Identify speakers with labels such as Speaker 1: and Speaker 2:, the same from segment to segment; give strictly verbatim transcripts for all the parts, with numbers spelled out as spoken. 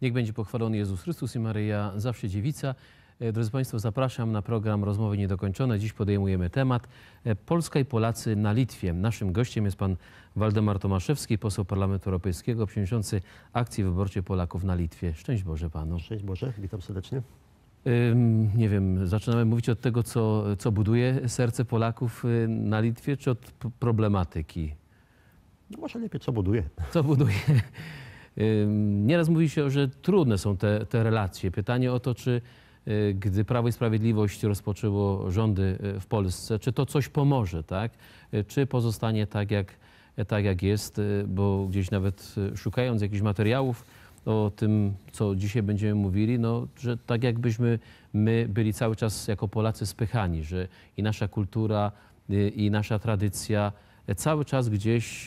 Speaker 1: Niech będzie pochwalony Jezus Chrystus i Maryja, zawsze dziewica. Drodzy Państwo, zapraszam na program Rozmowy Niedokończone. Dziś podejmujemy temat Polska i Polacy na Litwie. Naszym gościem jest pan Waldemar Tomaszewski, poseł Parlamentu Europejskiego, przewodniczący Akcji Wyborczej Polaków na Litwie. Szczęść Boże panu.
Speaker 2: Szczęść Boże, witam serdecznie.
Speaker 1: Ym, nie wiem, zaczynamy mówić od tego, co, co buduje serce Polaków na Litwie, czy od problematyki?
Speaker 2: No może lepiej, co buduje.
Speaker 1: Co buduje? Ym, nieraz mówi się, że trudne są te, te relacje. Pytanie o to, czy gdy Prawo i Sprawiedliwość rozpoczęło rządy w Polsce, czy to coś pomoże, tak? Czy pozostanie tak jak, tak jak jest, bo gdzieś nawet szukając jakichś materiałów o tym, co dzisiaj będziemy mówili, no, że tak jakbyśmy my byli cały czas jako Polacy spychani, że i nasza kultura, i nasza tradycja cały czas gdzieś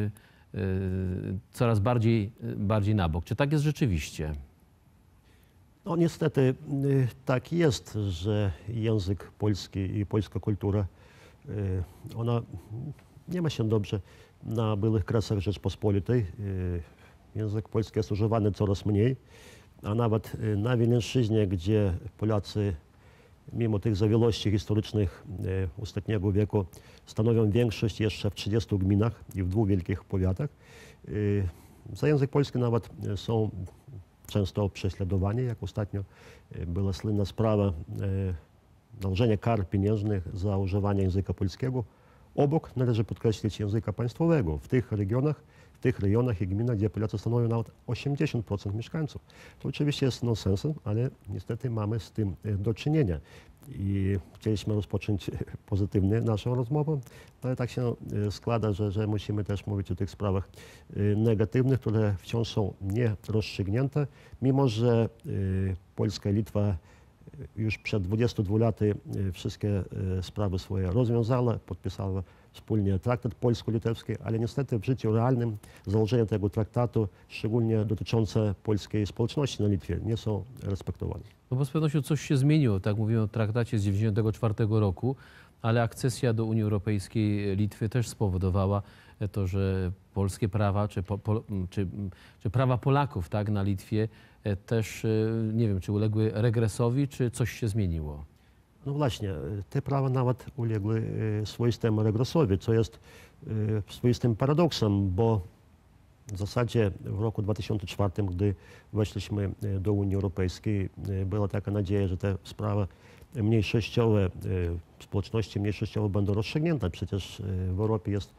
Speaker 1: coraz bardziej, bardziej na bok. Czy tak jest rzeczywiście?
Speaker 2: No niestety tak jest, że język polski i polska kultura, ona nie ma się dobrze na byłych kresach Rzeczpospolitej. Język polski jest używany coraz mniej, a nawet na Wileńszczyźnie, gdzie Polacy mimo tych zawiłości historycznych ostatniego wieku stanowią większość jeszcze w trzydziestu gminach i w dwóch wielkich powiatach, za język polski nawet są często prześladowani, jak ostatnio była słynna sprawa nałożenia kar pieniężnych za używanie języka polskiego. Obok, należy podkreślić, języka państwowego w tych regionach, w tych rejonach i gminach, gdzie Polacy stanowią nawet osiemdziesiąt procent mieszkańców. To oczywiście jest nonsensem, ale niestety mamy z tym do czynienia. I chcieliśmy rozpocząć pozytywnie naszą rozmowę, ale tak się składa, że, że musimy też mówić o tych sprawach negatywnych, które wciąż są nierozstrzygnięte, mimo że Polska i Litwa już przed dwudziestu dwoma laty wszystkie sprawy swoje rozwiązała, podpisała wspólnie traktat polsko-litewski, ale niestety w życiu realnym założenia tego traktatu, szczególnie dotyczące polskiej społeczności na Litwie, nie są respektowane.
Speaker 1: No bo z pewnością coś się zmieniło, tak mówimy o traktacie z dziewięćdziesiątego czwartego roku, ale akcesja do Unii Europejskiej Litwy też spowodowała to, że polskie prawa, czy, po, po, czy, czy prawa Polaków, tak, na Litwie też, nie wiem, czy uległy regresowi, czy coś się zmieniło?
Speaker 2: No właśnie, te prawa nawet uległy swoistemu regresowi, co jest swoistym paradoksem, bo w zasadzie w roku dwa tysiące czwartym, gdy weszliśmy do Unii Europejskiej, była taka nadzieja, że te sprawy mniejszościowe, społeczności mniejszościowe będą rozstrzygnięte. Przecież w Europie jest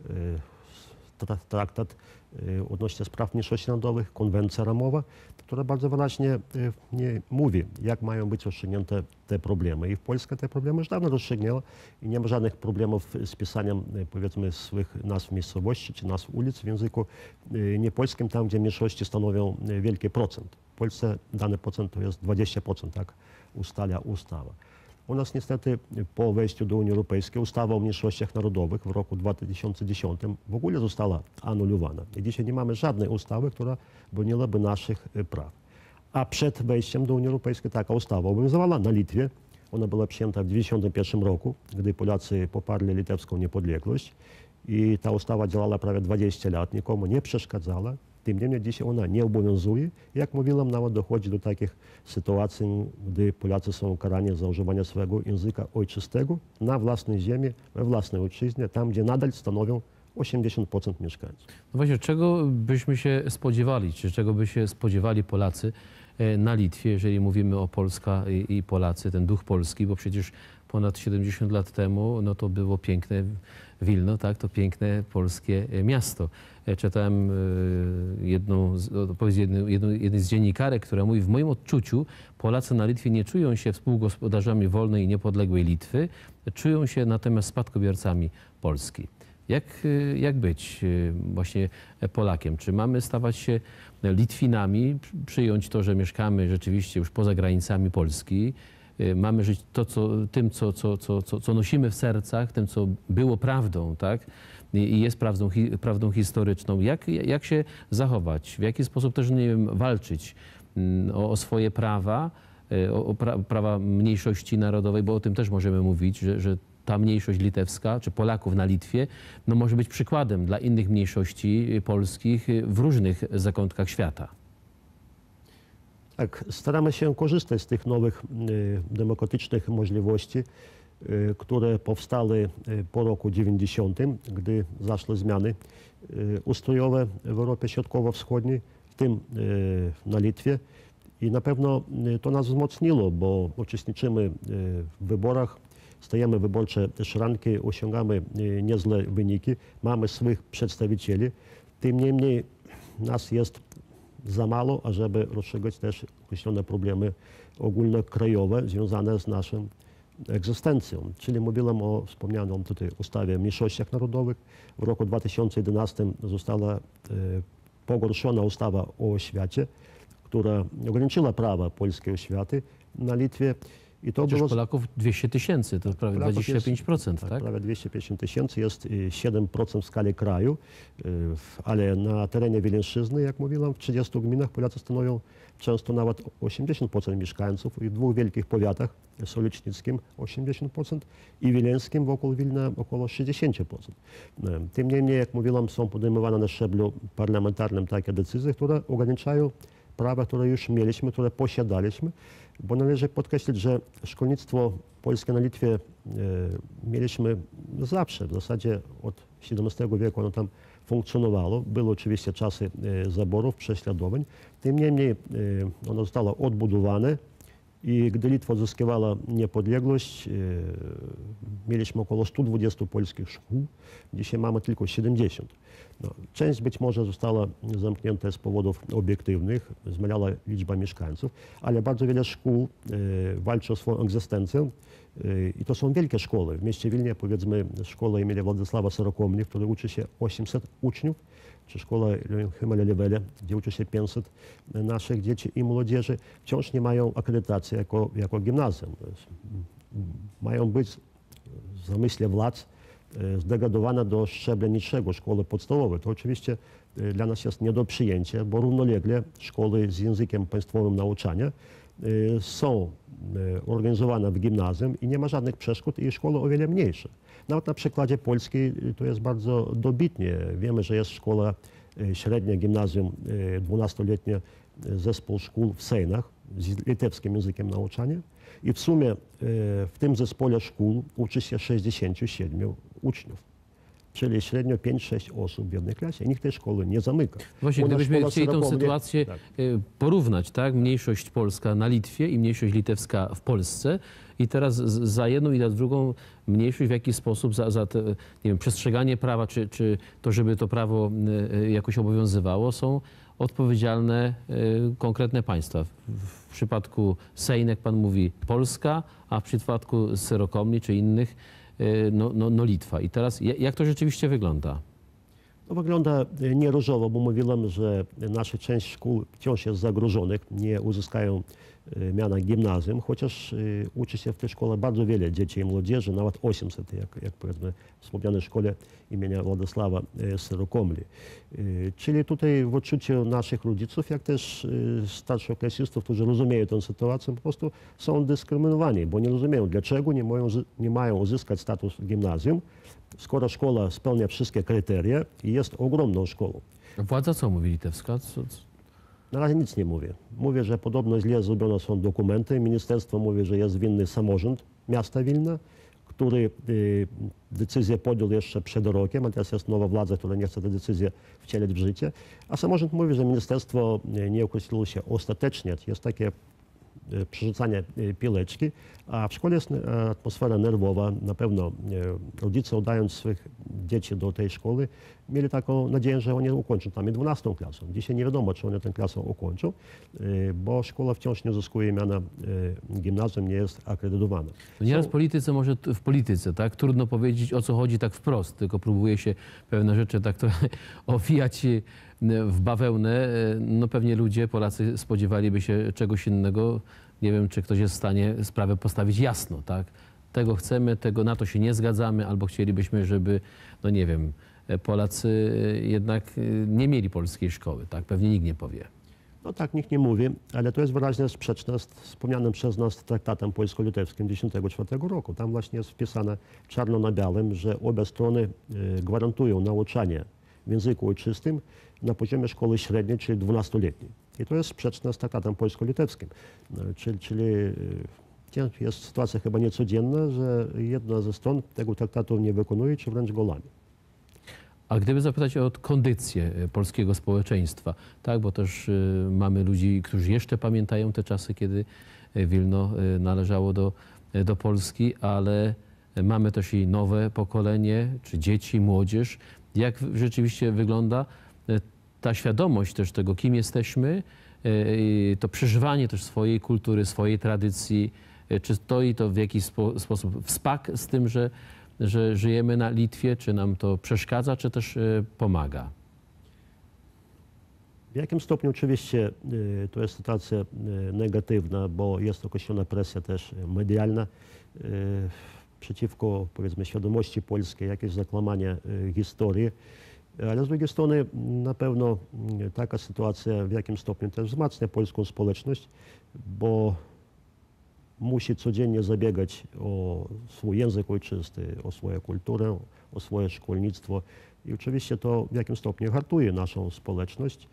Speaker 2: traktat odnośnie spraw mniejszości narodowych, konwencja ramowa, która bardzo wyraźnie nie mówi, jak mają być rozstrzygnięte te problemy. I w Polsce te problemy już dawno rozstrzygnęła i nie ma żadnych problemów z pisaniem, powiedzmy, swych nazw miejscowości czy nazw ulic w języku niepolskim, tam gdzie mniejszości stanowią wielki procent. W Polsce dany procent to jest dwadzieścia procent, tak ustala ustawa. U nas niestety po wejściu do Unii Europejskiej ustawa o mniejszościach narodowych w roku dwa tysiące dziesiątym w ogóle została anulowana. I dzisiaj nie mamy żadnej ustawy, która broniłaby naszych praw. A przed wejściem do Unii Europejskiej taka ustawa obowiązywała na Litwie. Ona była przyjęta w tysiąc dziewięćset dziewięćdziesiątym pierwszym roku, gdy Polacy poparli litewską niepodległość. I ta ustawa działała prawie dwadzieścia lat, nikomu nie przeszkadzała. Tym niemniej dzisiaj ona nie obowiązuje. Jak mówiłem, nawet dochodzi do takich sytuacji, gdy Polacy są karani za używanie swojego języka ojczystego na własnej ziemi, we własnej ojczyźnie, tam gdzie nadal stanowią osiemdziesiąt procent mieszkańców.
Speaker 1: No właśnie, czego byśmy się spodziewali, czy czego by się spodziewali Polacy na Litwie, jeżeli mówimy o Polska i Polacy, ten duch polski, bo przecież ponad siedemdziesiąt lat temu no to było piękne Wilno, tak, to piękne polskie miasto. Czytałem jedną, jedną, jedną, jeden z dziennikarek, która mówi, w moim odczuciu Polacy na Litwie nie czują się współgospodarzami wolnej i niepodległej Litwy, czują się natomiast spadkobiercami Polski. Jak, jak być właśnie Polakiem? Czy mamy stawać się Litwinami, przyjąć to, że mieszkamy rzeczywiście już poza granicami Polski, mamy żyć to, co, tym, co, co, co, co, co nosimy w sercach, tym, co było prawdą, tak? I jest prawdą, hi, prawdą historyczną. Jak, jak się zachować? W jaki sposób też, nie wiem, walczyć o, o swoje prawa, o, o pra, prawa mniejszości narodowej, bo o tym też możemy mówić, że, że ta mniejszość litewska, czy Polaków na Litwie, no może być przykładem dla innych mniejszości polskich w różnych zakątkach świata.
Speaker 2: Tak, staramy się korzystać z tych nowych y, demokratycznych możliwości, y, które powstały y, po roku dziewięćdziesiątym, gdy zaszły zmiany y, ustrojowe w Europie Środkowo-Wschodniej, w tym y, na Litwie. I na pewno y, to nas wzmocniło, bo uczestniczymy y, w wyborach, stajemy w wyborcze szranki, osiągamy y, niezłe wyniki, mamy swoich przedstawicieli. Tym niemniej nas jest za mało, ażeby rozstrzygać też określone problemy ogólnokrajowe związane z naszą egzystencją. Czyli mówiłem o wspomnianym tutaj ustawie o mniejszościach narodowych. W roku dwa tysiące jedenastym została e, pogorszona ustawa o oświacie, która ograniczyła prawa polskiej oświaty na Litwie. I to
Speaker 1: Chociaż
Speaker 2: było...
Speaker 1: Polaków dwieście tysięcy, to prawie
Speaker 2: Polaków
Speaker 1: dwadzieścia pięć procent,
Speaker 2: jest,
Speaker 1: tak?
Speaker 2: Prawie dwieście pięćdziesiąt tysięcy, jest y, siedem procent w skali kraju, y, w- ale na terenie Wileńszczyzny, jak mówiłem, w trzydziestu gminach Polacy stanowią często nawet osiemdziesiąt procent mieszkańców i w dwóch wielkich powiatach, Solicznickim osiemdziesiąt procent i Wileńskim wokół Wilna około sześćdziesiąt procent. Y, Tym niemniej, jak mówiłem, są podejmowane na szczeblu parlamentarnym takie decyzje, które ograniczają prawa, które już mieliśmy, które posiadaliśmy, bo należy podkreślić, że szkolnictwo polskie na Litwie e, mieliśmy zawsze, w zasadzie od siedemnastego wieku ono tam funkcjonowało. Były oczywiście czasy e, zaborów, prześladowań. Tym niemniej e, ono zostało odbudowane i gdy Litwa odzyskiwała niepodległość, e, mieliśmy około stu dwudziestu polskich szkół. Dzisiaj mamy tylko siedemdziesiąt. No, część być może została zamknięta z powodów obiektywnych, zmniejszała liczba mieszkańców, ale bardzo wiele szkół e, walczy o swoją egzystencję e, i to są wielkie szkoły. W mieście Wilnie, powiedzmy, szkoła imienia Władysława Sorokomli, w której uczy się osiemset uczniów, czy szkoła Himalelewele, gdzie uczy się pięćset naszych dzieci i młodzieży, wciąż nie mają akredytacji jako, jako gimnazjum. To jest, mają być w zamyśle władz e, zdegradowane do szczebla niższego, szkoły podstawowej. To oczywiście e, dla nas jest nie do przyjęcia, bo równolegle szkoły z językiem państwowym nauczania e, są e, organizowane w gimnazjum i nie ma żadnych przeszkód i szkoły o wiele mniejsze. Nawet na przykładzie polskiej e, to jest bardzo dobitnie. Wiemy, że jest szkoła e, średnia, gimnazjum, e, dwunastoletnie e, zespół szkół w Sejnach z litewskim językiem nauczania. I w sumie e, w tym zespole szkół uczy się sześćdziesięciu siedmiu uczniów, czyli średnio pięć sześć osób w jednej klasie. I nikt tej szkoły nie zamyka.
Speaker 1: Właśnie,
Speaker 2: U nas
Speaker 1: gdybyśmy
Speaker 2: szkoła
Speaker 1: chcieli tą
Speaker 2: Syrokomli-
Speaker 1: sytuację
Speaker 2: Tak.
Speaker 1: y, porównać, tak? Mniejszość polska na Litwie i mniejszość litewska w Polsce i teraz z- za jedną i za drugą mniejszość w jaki sposób za, za te, nie wiem, przestrzeganie prawa, czy, czy to, żeby to prawo y, y, jakoś obowiązywało, są odpowiedzialne y, konkretne państwa. W, w przypadku Sejnek pan mówi Polska, a w przypadku Syrokomli czy innych y, no, no, no Litwa. I teraz ja- jak to rzeczywiście wygląda?
Speaker 2: No, wygląda e, nie różowo, bo mówiłem, że nasza część szkół wciąż jest zagrożonych, nie uzyskają e, miana gimnazjum, chociaż e, uczy się w tej szkole bardzo wiele dzieci i młodzieży, nawet osiemset, jak, jak powiedzmy w wspomnianej szkole imienia Władysława e, Sorokomli. E, Czyli tutaj w odczuciu naszych rodziców, jak też e, starszoklasistów, którzy rozumieją tę sytuację, po prostu są dyskryminowani, bo nie rozumieją, dlaczego nie mają, zy- nie mają uzyskać status gimnazjum, skoro szkoła spełnia wszystkie kryteria i jest ogromną szkołą.
Speaker 1: Władza co mówi litewska? Co, co?
Speaker 2: Na razie nic nie mówię. Mówię, że podobno źle zrobione są dokumenty. Ministerstwo mówi, że jest winny samorząd miasta Wilna, który y, decyzję podjął jeszcze przed rokiem, a teraz jest nowa władza, która nie chce tę decyzję wcielić w życie. A samorząd mówi, że ministerstwo y, nie określiło się ostatecznie. Jest takie y, przerzucanie y, piłeczki, a w szkole jest y, atmosfera nerwowa. Na pewno y, rodzice, oddając swoich dzieci do tej szkoły, mieli taką nadzieję, że oni ukończą tam i dwunastą klasę. Dzisiaj nie wiadomo, czy oni tę klasę ukończą, y, bo szkoła wciąż nie uzyskuje miana y, gimnazjum, nie jest akredytowana.
Speaker 1: No nieraz
Speaker 2: Są-
Speaker 1: w polityce, może t- w polityce, tak? Trudno powiedzieć, o co chodzi tak wprost, tylko próbuje się pewne rzeczy tak trochę owijać y, w bawełnę. Y, No pewnie ludzie, Polacy spodziewaliby się czegoś innego. Nie wiem, czy ktoś jest w stanie sprawę postawić jasno, tak? Tego chcemy, tego na to się nie zgadzamy, albo chcielibyśmy, żeby, no nie wiem, Polacy y, jednak y, nie mieli polskiej szkoły, tak? Pewnie nikt nie powie.
Speaker 2: No tak, nikt nie mówi, ale to jest wyraźnie sprzeczne z wspomnianym przez nas traktatem polsko-litewskim tysiąc dziewięćset tysięcznego czwartego roku. Tam właśnie jest wpisane czarno na białym, że obie strony e, gwarantują nauczanie w języku ojczystym na poziomie szkoły średniej, czyli dwunastoletniej. I to jest sprzeczne z traktatem polsko-litewskim. No, czyli, czyli jest sytuacja chyba niecodzienna, że jedna ze stron tego traktatu nie wykonuje, czy wręcz go łamie.
Speaker 1: A gdyby zapytać o kondycję polskiego społeczeństwa, tak, bo też y, mamy ludzi, którzy jeszcze pamiętają te czasy, kiedy Wilno y, należało do, do Polski, ale mamy też i nowe pokolenie, czy dzieci, młodzież. Jak rzeczywiście wygląda y, ta świadomość też tego, kim jesteśmy, y, to przeżywanie też swojej kultury, swojej tradycji, y, czy stoi to w jakiś spo, sposób w spak z tym, że że żyjemy na Litwie, czy nam to przeszkadza, czy też y, pomaga?
Speaker 2: W jakim stopniu oczywiście y, to jest sytuacja y, negatywna, bo jest określona presja też medialna y, przeciwko, powiedzmy, świadomości polskiej, jakieś zakłamanie y, historii. Ale z drugiej strony na pewno y, taka sytuacja w jakim stopniu też wzmacnia polską społeczność, bo musi codziennie zabiegać o swój język ojczysty, o swoją kulturę, o swoje szkolnictwo. I oczywiście to w jakim stopniu hartuje naszą społeczność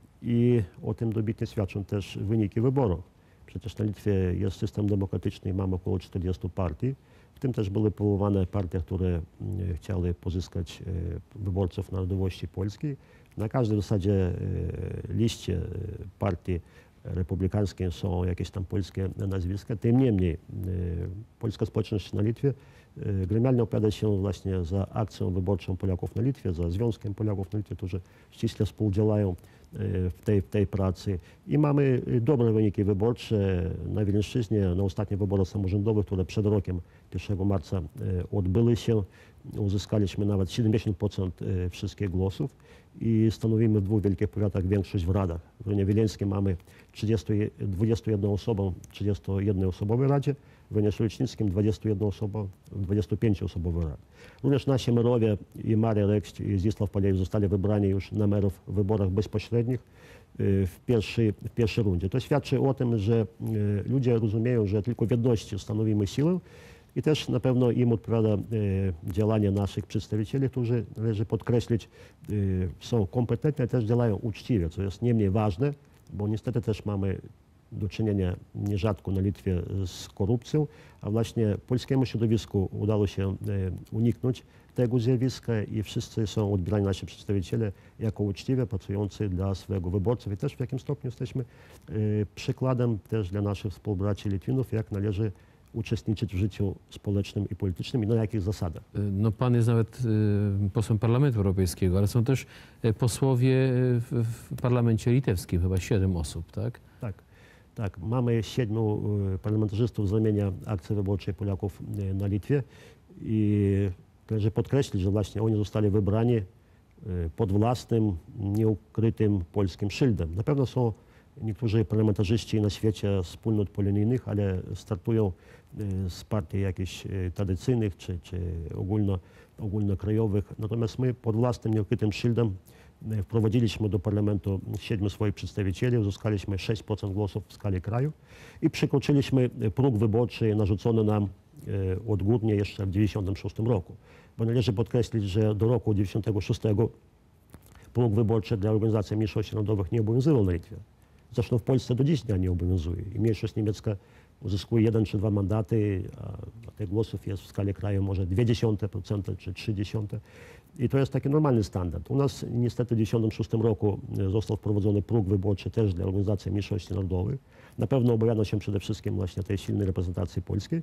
Speaker 2: i o tym dobitnie świadczą też wyniki wyborów. Przecież na Litwie jest system demokratyczny i mamy około czterdziestu partii. W tym też były powołane partie, które chciały pozyskać wyborców narodowości polskiej. Na każdej w zasadzie liście partii republikańskie są jakieś tam polskie nazwiska. Tym niemniej polska społeczność na Litwie gremialnie opowiada się właśnie za akcją wyborczą Polaków na Litwie, za Związkiem Polaków na Litwie, którzy ściśle współdziałają w tej, w tej pracy. I mamy dobre wyniki wyborcze na Wileńszczyźnie, na ostatnich wyborach samorządowych, które przed rokiem, pierwszego marca odbyły się. Uzyskaliśmy nawet siedemdziesiąt procent wszystkich głosów i stanowimy w dwóch wielkich powiatach większość w radach. W rejonie wileńskim mamy dwudziestu jedną osobą w trzydziestojednoosobowej radzie, w rejonie szulecznickim dwudziestopięcioosobowej radzie. Również nasi merowie i Maria Rekść i Zdzisław Palejew zostali wybrani już na merów w wyborach bezpośrednich w pierwszej, w pierwszej rundzie. To świadczy o tym, że ludzie rozumieją, że tylko w jedności stanowimy siłę. I też na pewno im odpowiada e, działanie naszych przedstawicieli, którzy, należy podkreślić, e, są kompetentni, ale też działają uczciwie, co jest nie mniej ważne, bo niestety też mamy do czynienia nierzadko na Litwie z korupcją, a właśnie polskiemu środowisku udało się e, uniknąć tego zjawiska i wszyscy są odbierani nasi przedstawiciele jako uczciwie pracujący dla swojego wyborców i też w jakim stopniu jesteśmy e, przykładem też dla naszych współbraci Litwinów, jak należy uczestniczyć w życiu społecznym i politycznym i na jakich zasadach.
Speaker 1: No, pan jest nawet y, posłem Parlamentu Europejskiego, ale są też y, posłowie w, w parlamencie litewskim, chyba siedem osób, tak?
Speaker 2: Tak, tak. Mamy siedmiu y, parlamentarzystów z ramienia akcji wyborczej Polaków y, na Litwie i należy podkreślić, że właśnie oni zostali wybrani y, pod własnym, nieukrytym polskim szyldem. Na pewno są niektórzy parlamentarzyści na świecie wspólnot polonijnych, ale startują z partii jakichś tradycyjnych czy, czy ogólno, ogólnokrajowych. Natomiast my pod własnym nieukrytym szyldem wprowadziliśmy do parlamentu siedmiu swoich przedstawicieli, uzyskaliśmy sześć procent głosów w skali kraju i przekroczyliśmy próg wyborczy narzucony nam odgórnie jeszcze w tysiąc dziewięćset dziewięćdziesiątym szóstym roku. Bo należy podkreślić, że do roku tysiąc dziewięćset dziewięćdziesiątego szóstego próg wyborczy dla organizacji mniejszości narodowych nie obowiązywał na Litwie. Zresztą w Polsce do dziś dnia nie obowiązuje. I mniejszość niemiecka uzyskuje jeden czy dwa mandaty, a tych głosów jest w skali kraju może zero przecinek dwa procent czy trzy procent. I to jest taki normalny standard. U nas niestety w tysiąc dziewięćset dziewięćdziesiątym szóstym roku został wprowadzony próg wyborczy też dla organizacji mniejszości narodowych. Na pewno obawiano się przede wszystkim właśnie tej silnej reprezentacji polskiej.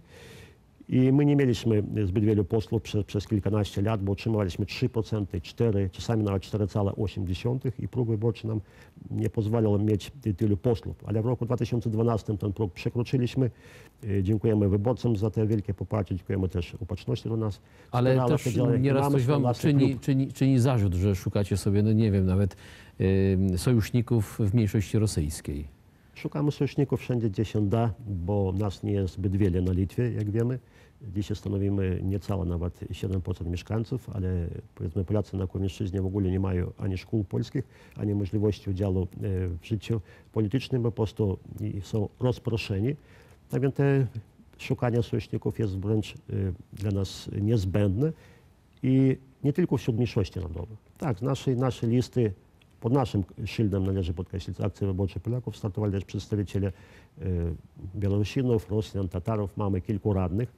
Speaker 2: I my nie mieliśmy zbyt wielu posłów przez, przez kilkanaście lat, bo otrzymywaliśmy trzy procent, cztery procent, czasami nawet cztery przecinek osiem procent i próg wyborczy nam nie pozwalał mieć tylu posłów. Ale w roku dwa tysiące dwunastym ten próg przekroczyliśmy. Dziękujemy wyborcom za te wielkie poparcie, dziękujemy też upatrzności do nas.
Speaker 1: Ale
Speaker 2: Wspierała
Speaker 1: też
Speaker 2: działania.
Speaker 1: nieraz
Speaker 2: Mamy
Speaker 1: coś
Speaker 2: swój
Speaker 1: wam
Speaker 2: własny
Speaker 1: czyni,
Speaker 2: klub.
Speaker 1: czyni, czyni zarzut, że szukacie sobie, no nie wiem, nawet y, sojuszników w mniejszości rosyjskiej.
Speaker 2: Szukamy sojuszników wszędzie, gdzie się da, bo nas nie jest zbyt wiele na Litwie, jak wiemy. Dzisiaj stanowimy niecałe nawet siedem procent mieszkańców, ale powiedzmy Polacy na Konieczczyźnie w ogóle nie mają ani szkół polskich, ani możliwości udziału w życiu politycznym, po prostu są rozproszeni. Tak więc te szukanie sojuszników jest wręcz dla nas niezbędne i nie tylko wśród mniejszości narodowych. Tak, z naszej, naszej listy Pod naszym szyldem należy podkreślić Akcja Wyborcza Polaków. Startowali też przedstawiciele Białorusinów, Rosjan, Tatarów. Mamy kilku radnych.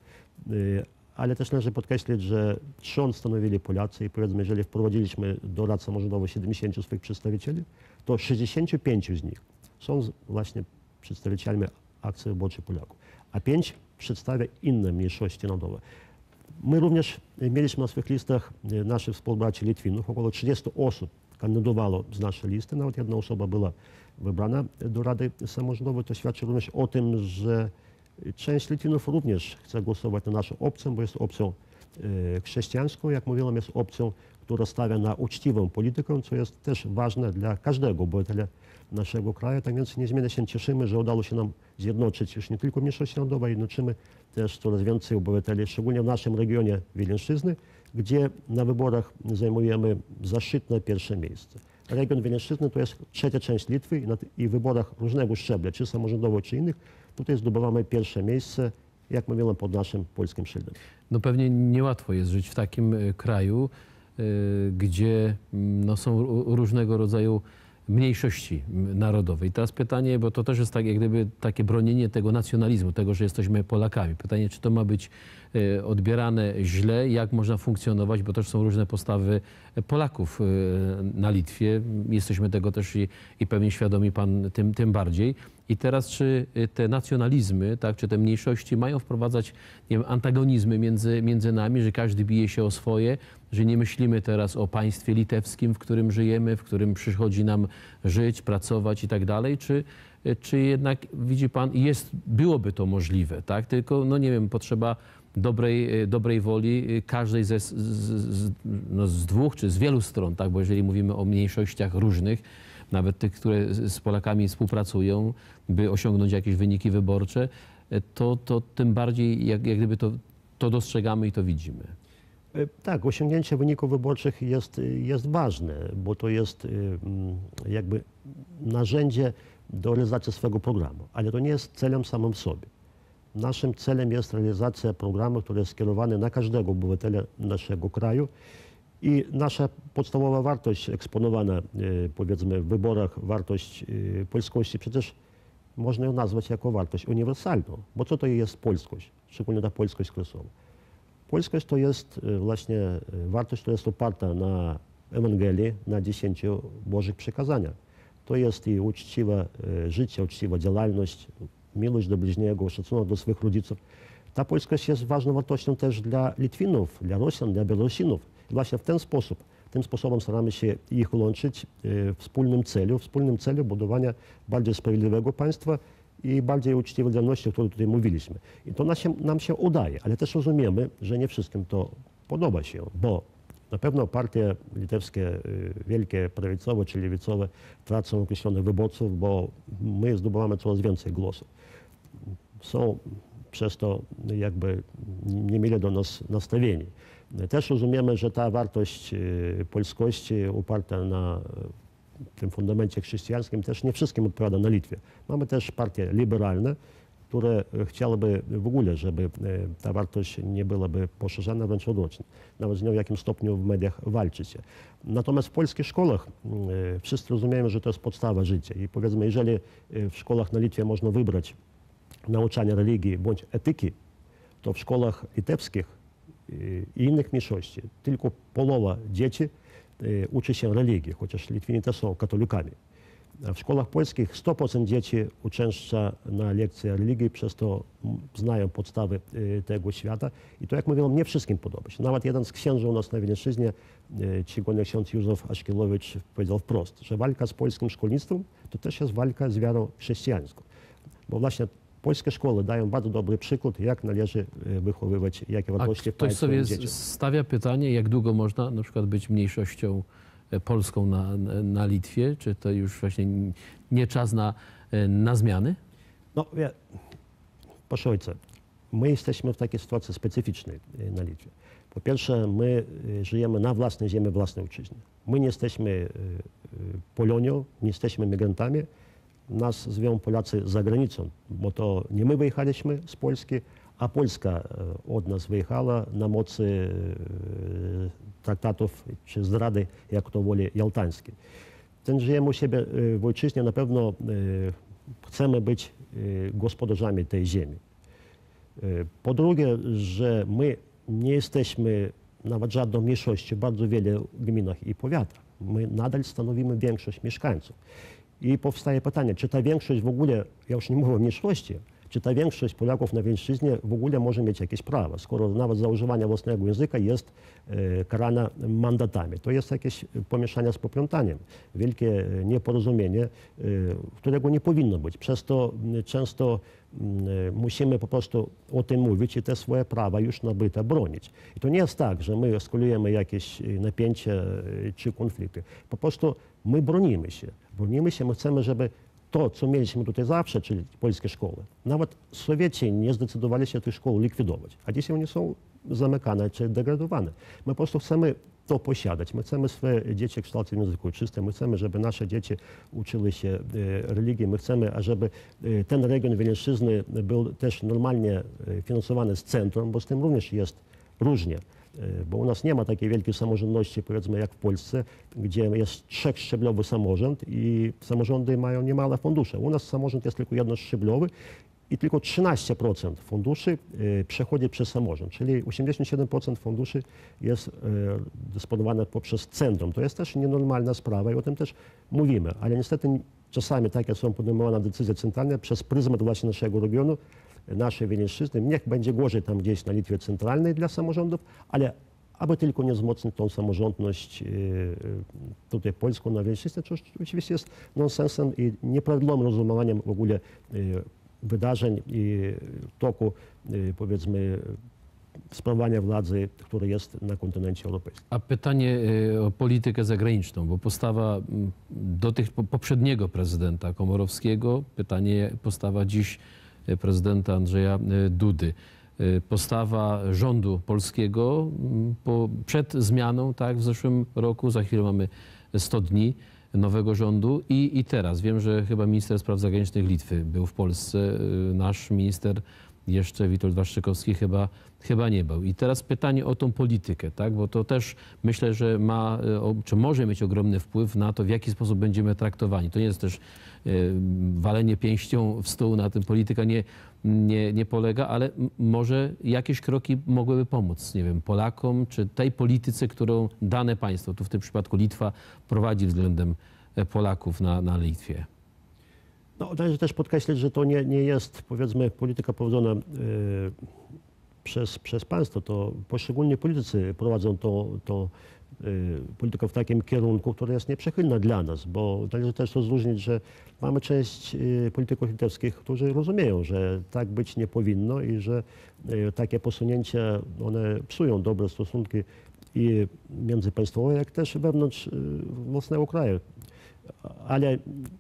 Speaker 2: Ale też należy podkreślić, że trzon stanowili Polacy i powiedzmy, jeżeli wprowadziliśmy do rad samorządowych siedemdziesięciu swoich przedstawicieli, to sześćdziesięciu pięciu z nich są właśnie przedstawicielami Akcji Wyborczej Polaków, a pięć przedstawia inne mniejszości narodowe. My również mieliśmy na swoich listach naszych współbraci Litwinów. Około trzydziestu osób kandydowało z naszej listy. Nawet jedna osoba była wybrana do Rady Samorządowej. To świadczy również o tym, że część Litwinów również chce głosować na naszą opcję, bo jest opcją chrześcijańską. Jak mówiłem, jest opcją, która stawia na uczciwą politykę, co jest też ważne dla każdego obywatela naszego kraju. Tak więc niezmiennie się cieszymy, że udało się nam zjednoczyć już nie tylko mniejszość narodową, jednoczymy też coraz więcej obywateli, szczególnie w naszym regionie Wileńszczyzny, gdzie na wyborach zajmujemy zaszczytne pierwsze miejsce. Region Wileńszczyzny to jest trzecia część Litwy i w wyborach różnego szczebla, czy samorządowych, czy innych, tutaj zdobywamy pierwsze miejsce, jak mówiłem, pod naszym polskim szyldem.
Speaker 1: No pewnie niełatwo jest żyć w takim kraju, gdzie no, są różnego rodzaju mniejszości narodowej. Teraz pytanie, bo to też jest tak, jak gdyby takie bronienie tego nacjonalizmu, tego, że jesteśmy Polakami. Pytanie, czy to ma być odbierane źle, jak można funkcjonować, bo też są różne postawy Polaków na Litwie. Jesteśmy tego też i, i pewnie świadomi pan tym, tym bardziej. I teraz czy te nacjonalizmy, tak, czy te mniejszości mają wprowadzać, nie wiem, antagonizmy między, między nami, że każdy bije się o swoje, że nie myślimy teraz o państwie litewskim, w którym żyjemy, w którym przychodzi nam żyć, pracować i tak dalej, czy, czy jednak widzi pan, jest, byłoby to możliwe, tak? Tylko, no nie wiem, potrzeba dobrej, dobrej woli każdej ze, z, z, no z dwóch czy z wielu stron, tak? Bo jeżeli mówimy o mniejszościach różnych, nawet tych, które z Polakami współpracują, by osiągnąć jakieś wyniki wyborcze, to, to tym bardziej jak, jak gdyby to, to dostrzegamy i to widzimy.
Speaker 2: Tak, osiągnięcie wyników wyborczych jest, jest ważne, bo to jest jakby narzędzie do realizacji swojego programu, ale to nie jest celem samym w sobie. Naszym celem jest realizacja programu, który jest skierowany na każdego obywatela naszego kraju i nasza podstawowa wartość eksponowana, powiedzmy, w wyborach, wartość polskości, przecież można ją nazwać jako wartość uniwersalną, bo co to jest polskość, szczególnie ta polskość klasowa. Polskość to jest właśnie wartość, która jest oparta na Ewangelii, na dziesięciu Bożych przykazaniach. To jest i uczciwe życie, uczciwa działalność, miłość do bliźniego, szacunek do swoich rodziców. Ta polskość jest ważną wartością też dla Litwinów, dla Rosjan, dla Białorusinów. I właśnie w ten sposób, tym sposobem staramy się ich łączyć w wspólnym celu, w wspólnym celu budowania bardziej sprawiedliwego państwa i bardziej uczciwej działalności, o której tutaj mówiliśmy. I to nam się, nam się udaje, ale też rozumiemy, że nie wszystkim to podoba się, bo na pewno partie litewskie, wielkie, prawicowe czy lewicowe, tracą określonych wyborców, bo my zdobywamy coraz więcej głosów. Są przez to jakby nie mieli do nas nastawieni. Też rozumiemy, że ta wartość polskości oparta na tym fundamencie chrześcijańskim też nie wszystkim odpowiada na Litwie. Mamy też partie liberalne, które chciałyby w ogóle, żeby ta wartość nie byłaby poszerzana, wręcz odwrotnie. Nawet z nią w jakim stopniu w mediach walczy się. Natomiast w polskich szkołach wszyscy rozumiemy, że to jest podstawa życia. I powiedzmy, jeżeli w szkołach na Litwie można wybrać nauczanie religii bądź etyki, to w szkołach litewskich i innych mniejszości tylko połowa dzieci uczy się religii, chociaż Litwini też są katolikami. A w szkołach polskich sto procent dzieci uczęszcza na lekcje religii, przez to znają podstawy tego świata. I to, jak mówiłem, nie wszystkim podoba się. Nawet jeden z księży u nas na Wileńszczyźnie, czcigodny ksiądz Józef Aszkielowicz, powiedział wprost, że walka z polskim szkolnictwem to też jest walka z wiarą chrześcijańską. Bo właśnie polskie szkoły dają bardzo dobry przykład, jak należy wychowywać, jakie wartości
Speaker 1: wpajać swoim dzieciom. Ktoś sobie stawia pytanie, jak długo można na przykład być mniejszością polską na, na Litwie? Czy to już właśnie nie czas na, na zmiany?
Speaker 2: No, ja, proszę ojca, my jesteśmy w takiej sytuacji specyficznej na Litwie. Po pierwsze, my żyjemy na własnej ziemi, własnej ojczyźnie. My nie jesteśmy Polonią, nie jesteśmy migrantami. Nas zwią Polacy za granicą, bo to nie my wyjechaliśmy z Polski, a Polska od nas wyjechała na mocy traktatów czy zdrady, jak to woli, jałtańskiej. ten żyjemy u siebie w ojczyźnie, na pewno chcemy być gospodarzami tej ziemi. Po drugie, że my nie jesteśmy nawet żadną mniejszością w bardzo wielu gminach i powiatach. My nadal stanowimy większość mieszkańców. I powstaje pytanie, czy ta większość w ogóle, ja już nie mówię o mniejszości, czy ta większość Polaków na Wileńszczyźnie w ogóle może mieć jakieś prawa, skoro nawet za używanie własnego języka jest e, karana mandatami. To jest jakieś pomieszanie z poplątaniem, wielkie nieporozumienie, e, którego nie powinno być. Przez to często e, musimy po prostu o tym mówić i te swoje prawa już nabyte bronić. I to nie jest tak, że my eskalujemy jakieś napięcie czy konflikty. Po prostu my bronimy się. Bronimy się, my chcemy, żeby to, co mieliśmy tutaj zawsze, czyli polskie szkoły, nawet Sowieci nie zdecydowali się tych szkół likwidować, a dzisiaj one są zamykane czy degradowane. My po prostu chcemy to posiadać. My chcemy swoje dzieci kształcić w języku ojczystym. My chcemy, żeby nasze dzieci uczyły się e, religii. My chcemy, żeby e, ten region Wileńszczyzny był też normalnie e, finansowany z centrum, bo z tym również jest różnie. Bo u nas nie ma takiej wielkiej samorządności, powiedzmy, jak w Polsce, gdzie jest trzechszczeblowy samorząd i samorządy mają niemałe fundusze. U nas samorząd jest tylko jednoszczeblowy i tylko trzynaście procent funduszy przechodzi przez samorząd, czyli osiemdziesiąt siedem procent funduszy jest dysponowane poprzez centrum. To jest też nienormalna sprawa i o tym też mówimy, ale niestety czasami takie są podejmowane decyzje centralne przez pryzmat właśnie naszego regionu, naszej Wileńszczyzny. Niech będzie gorzej tam gdzieś na Litwie centralnej dla samorządów, ale aby tylko nie wzmocnić tą samorządność tutaj polską na Wileńszczyźnie, co oczywiście jest nonsensem i nieprawidłowym rozumowaniem w ogóle wydarzeń i toku, powiedzmy, sprawowania władzy, które jest na kontynencie europejskim.
Speaker 1: A pytanie o politykę zagraniczną, bo postawa do tych poprzedniego prezydenta Komorowskiego, pytanie postawa dziś prezydenta Andrzeja Dudy. Postawa rządu polskiego po, przed zmianą, tak, w zeszłym roku, za chwilę mamy sto dni nowego rządu i, i teraz. Wiem, że chyba minister spraw zagranicznych Litwy był w Polsce, nasz minister jeszcze Witold Waszczykowski chyba, chyba nie był. I teraz pytanie o tą politykę, tak? Bo to też myślę, że ma, czy może mieć ogromny wpływ na to, w jaki sposób będziemy traktowani. To nie jest też walenie pięścią w stół, na tym polityka nie, nie, nie polega, ale może jakieś kroki mogłyby pomóc, nie wiem, Polakom, czy tej polityce, którą dane państwo, tu w tym przypadku Litwa, prowadzi względem Polaków na, na Litwie.
Speaker 2: No, należy też podkreślić, że to nie, nie jest, powiedzmy, polityka prowadzona y, przez, przez państwo. To poszczególni politycy prowadzą tą, tą y, politykę w takim kierunku, która jest nieprzychylna dla nas, bo należy też rozróżnić, że mamy część y, polityków litewskich, którzy rozumieją, że tak być nie powinno i że y, takie posunięcia, one psują dobre stosunki i międzypaństwowe, jak też wewnątrz y, własnego kraju. Ale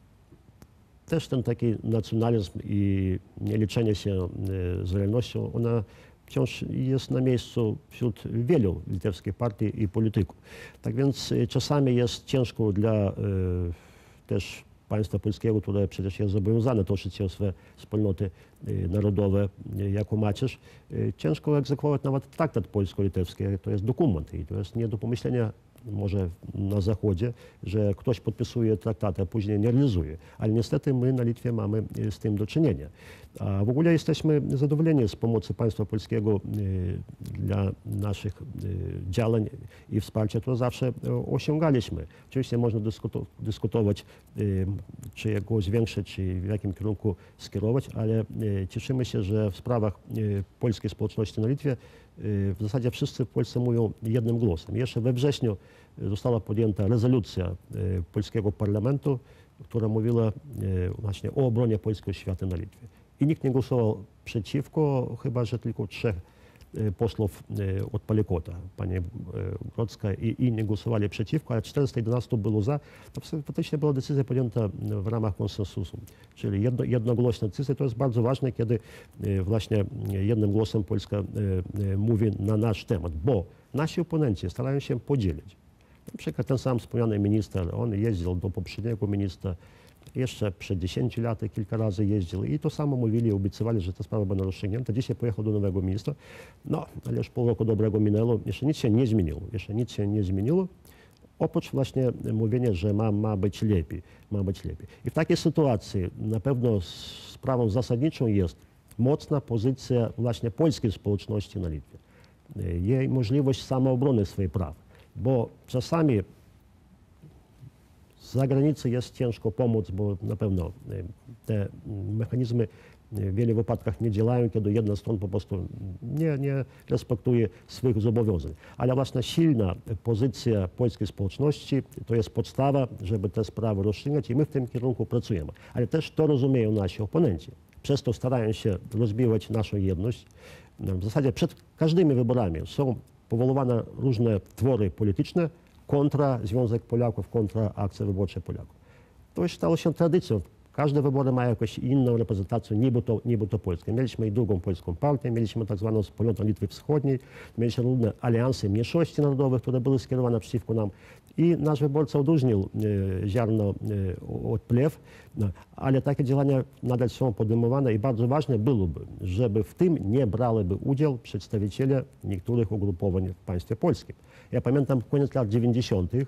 Speaker 2: też ten taki nacjonalizm i nieliczenie się z realnością, ona wciąż jest na miejscu wśród wielu litewskich partii i polityków. Tak więc czasami jest ciężko dla y, też państwa polskiego, które przecież jest zobowiązane troszczyć się o swoje wspólnoty y, narodowe y, jako macierz, y, ciężko egzekwować nawet traktat polsko-litewski. To jest dokument i to jest nie do pomyślenia może na Zachodzie, że ktoś podpisuje traktaty, a później nie realizuje. Ale niestety my na Litwie mamy z tym do czynienia. A w ogóle jesteśmy zadowoleni z pomocy państwa polskiego dla naszych działań i wsparcia, które zawsze osiągaliśmy. Oczywiście można dyskutować, czy je go zwiększyć, czy w jakim kierunku skierować, ale cieszymy się, że w sprawach polskiej społeczności na Litwie w zasadzie wszyscy w Polsce mówią jednym głosem. Jeszcze we wrześniu została podjęta rezolucja polskiego parlamentu, która mówiła właśnie o obronie polskiego świata na Litwie. I nikt nie głosował przeciwko, chyba że tylko trzech posłów od Palikota, pani Grodzka i inni głosowali przeciwko, a czterysta jedenaście było za. To faktycznie była decyzja podjęta w ramach konsensusu, czyli jedno, jednogłośna decyzja. To jest bardzo ważne, kiedy właśnie jednym głosem Polska mówi na nasz temat, bo nasi oponenci starają się podzielić. Na przykład ten sam wspomniany minister, on jeździł do poprzedniego ministra, jeszcze przed dziesięciu laty kilka razy jeździł i to samo mówili, obiecywali, że ta sprawa będzie rozstrzygnięta. Dzisiaj pojechał do nowego ministra. No, ale już pół roku dobrego minęło, jeszcze nic się nie zmieniło. Jeszcze nic się nie zmieniło. Oprócz właśnie mówienia, że ma, ma być lepiej, ma być lepiej. I w takiej sytuacji na pewno sprawą zasadniczą jest mocna pozycja właśnie polskiej społeczności na Litwie. Jej możliwość samoobrony swoich praw, bo czasami z zagranicy jest ciężko pomóc, bo na pewno te mechanizmy w wielu wypadkach nie działają, kiedy jedna strona po prostu nie, nie respektuje swoich zobowiązań. Ale właśnie silna pozycja polskiej społeczności to jest podstawa, żeby te sprawy rozstrzygać i my w tym kierunku pracujemy. Ale też to rozumieją nasi oponenci. Przez to starają się rozbiwać naszą jedność. W zasadzie przed każdymi wyborami są powoływane różne twory polityczne kontra Związek Polaków, kontra Akcja Wyborcza Polaków. To już stało się tradycją. Każde wybory mają jakąś inną reprezentację, niby to, niby to polskie. Mieliśmy i drugą polską partię, mieliśmy tak zwaną wspólnotę Litwy Wschodniej, mieliśmy różne aliansy mniejszości narodowych, które były skierowane przeciwko nam. I nasz wyborca odróżnił e, ziarno e, od plew, no, ale takie działania nadal są podejmowane i bardzo ważne byłoby, żeby w tym nie brałyby udział przedstawiciele niektórych ugrupowań w państwie polskim. Ja pamiętam koniec lat dziewięćdziesiątych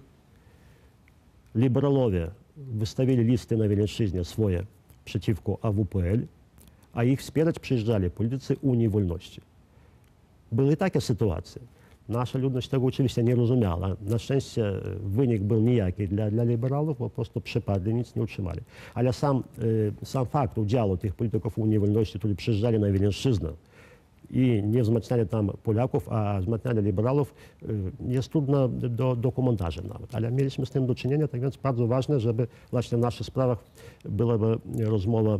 Speaker 2: liberalowie wystawili listy na Wileńszczyźnie swoje przeciwko A W P L, a ich wspierać przyjeżdżali politycy Unii Wolności. Były takie sytuacje. Nasza ludność tego oczywiście nie rozumiała. Na szczęście wynik był nijaki dla, dla liberałów, po prostu przepadli, nic nie utrzymali. Ale sam, sam fakt udziału tych polityków Unii Wolności, którzy przyjeżdżali na Wileńszczyznę i nie wzmacniali tam Polaków, a wzmacniali liberałów, jest trudno do, do komentarza nawet. Ale mieliśmy z tym do czynienia, tak więc bardzo ważne, żeby właśnie w naszych sprawach byłaby rozmowa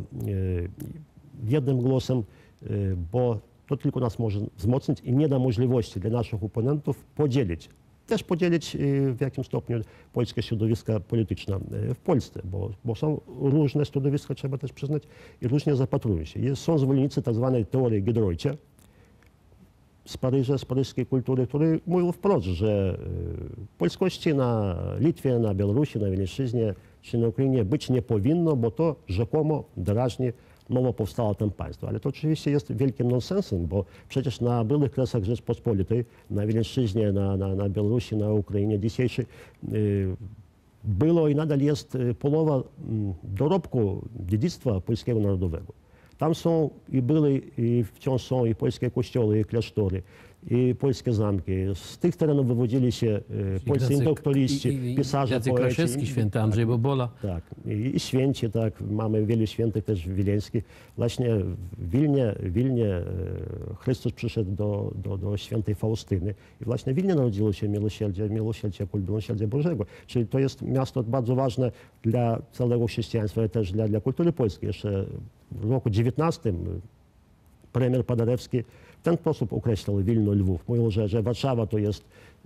Speaker 2: jednym głosem, bo to tylko nas może wzmocnić i nie da możliwości dla naszych oponentów podzielić. Też podzielić w jakim stopniu polskie środowiska polityczne w Polsce, bo, bo są różne środowiska, trzeba też przyznać, i różnie zapatrują się. Jest, są zwolennicy tak zwanej teorii Giedroycia z Paryża, z paryskiej kultury, który mówił wprost, że polskości na Litwie, na Białorusi, na Wileńszczyźnie czy na Ukrainie być nie powinno, bo to rzekomo drażni nowo powstało tam państwo. Ale to oczywiście jest wielkim nonsensem, bo przecież na byłych kresach Rzeczpospolitej, na Wileńszczyźnie, na, na, na Białorusi, na Ukrainie dzisiejszej y, było i nadal jest połowa y, dorobku dziedzictwa polskiego narodowego. Tam są i były, i wciąż są i polskie kościoły, i klasztory, i polskie zamki. Z tych terenów wywodzili się e, polscy intelektualiści, pisarze,
Speaker 1: Jacek
Speaker 2: poeci.
Speaker 1: Kraszewski, święty Andrzej Bobola.
Speaker 2: Tak, i, i święci, tak. Mamy wielu świętych też wileńskich. Właśnie w Wilnie, w Wilnie e, Chrystus przyszedł do, do, do świętej Faustyny i właśnie w Wilnie narodziło się miłosierdzie, miłosierdzie, kult miłosierdzia Bożego. Czyli to jest miasto bardzo ważne dla całego chrześcijaństwa, ale też dla, dla kultury polskiej. Jeszcze w roku dziewiętnastym premier Paderewski w ten sposób określał Wilno, Lwów. Mówił, że, że Warszawa to jest e,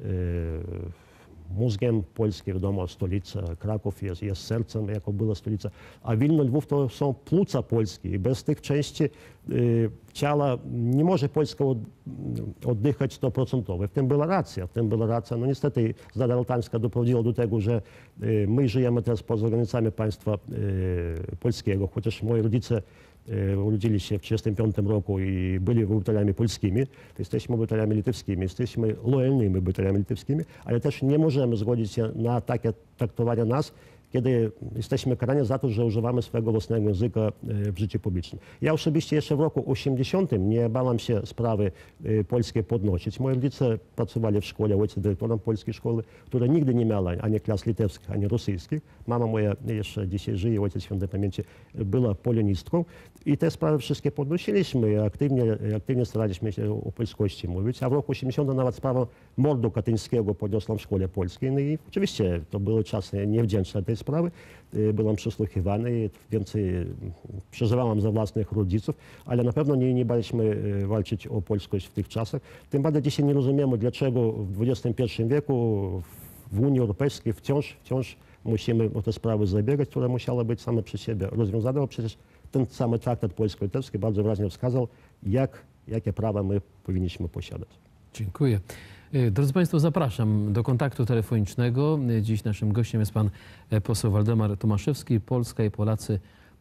Speaker 2: mózgiem Polski, wiadomo, stolica, Kraków jest, jest sercem, jako była stolica, a Wilno, Lwów to są płuca Polski i bez tych części e, ciała nie może Polska od, oddychać sto procent. W tym była racja, w tym była racja. No niestety Zdrada Altańska doprowadziła do tego, że e, my żyjemy teraz poza granicami państwa e, polskiego, chociaż moi rodzice urodzili się w tysiąc dziewięćset trzydziestym piątym roku i byli obywatelami polskimi, to jesteśmy obywatelami litewskimi, jesteśmy lojalnymi obywatelami litewskimi, ale też nie możemy zgodzić się na takie traktowanie nas, kiedy jesteśmy karani za to, że używamy swojego własnego języka w życiu publicznym. Ja osobiście jeszcze w roku osiemdziesiątym nie bałam się sprawy polskiej podnosić. Moi rodzice pracowali w szkole, ojciec dyrektorem polskiej szkoły, która nigdy nie miała ani klas litewskich, ani rosyjskich. Mama moja jeszcze dzisiaj żyje, ojciec świętej pamięci, była polonistką i te sprawy wszystkie podnosiliśmy, aktywnie, aktywnie staraliśmy się o polskości mówić, a w roku osiemdziesiątym nawet sprawę mordu katyńskiego podniosłam w szkole polskiej. No i oczywiście to były czasy niewdzięczne tej sprawy. Byłam przesłuchiwany, więcej przeżywałam za własnych rodziców, ale na pewno nie, nie baliśmy walczyć o polskość w tych czasach. Tym bardziej dzisiaj nie rozumiemy, dlaczego w dwudziestym pierwszym wieku w Unii Europejskiej wciąż, wciąż musimy o te sprawy zabiegać, które musiały być same przez siebie rozwiązane, bo przecież ten sam traktat polsko-litewski bardzo wyraźnie wskazał, jak, jakie prawa my powinniśmy posiadać.
Speaker 1: Dziękuję. Drodzy Państwo, zapraszam do kontaktu telefonicznego. Dziś naszym gościem jest pan poseł Waldemar Tomaszewski. Polska i Polacy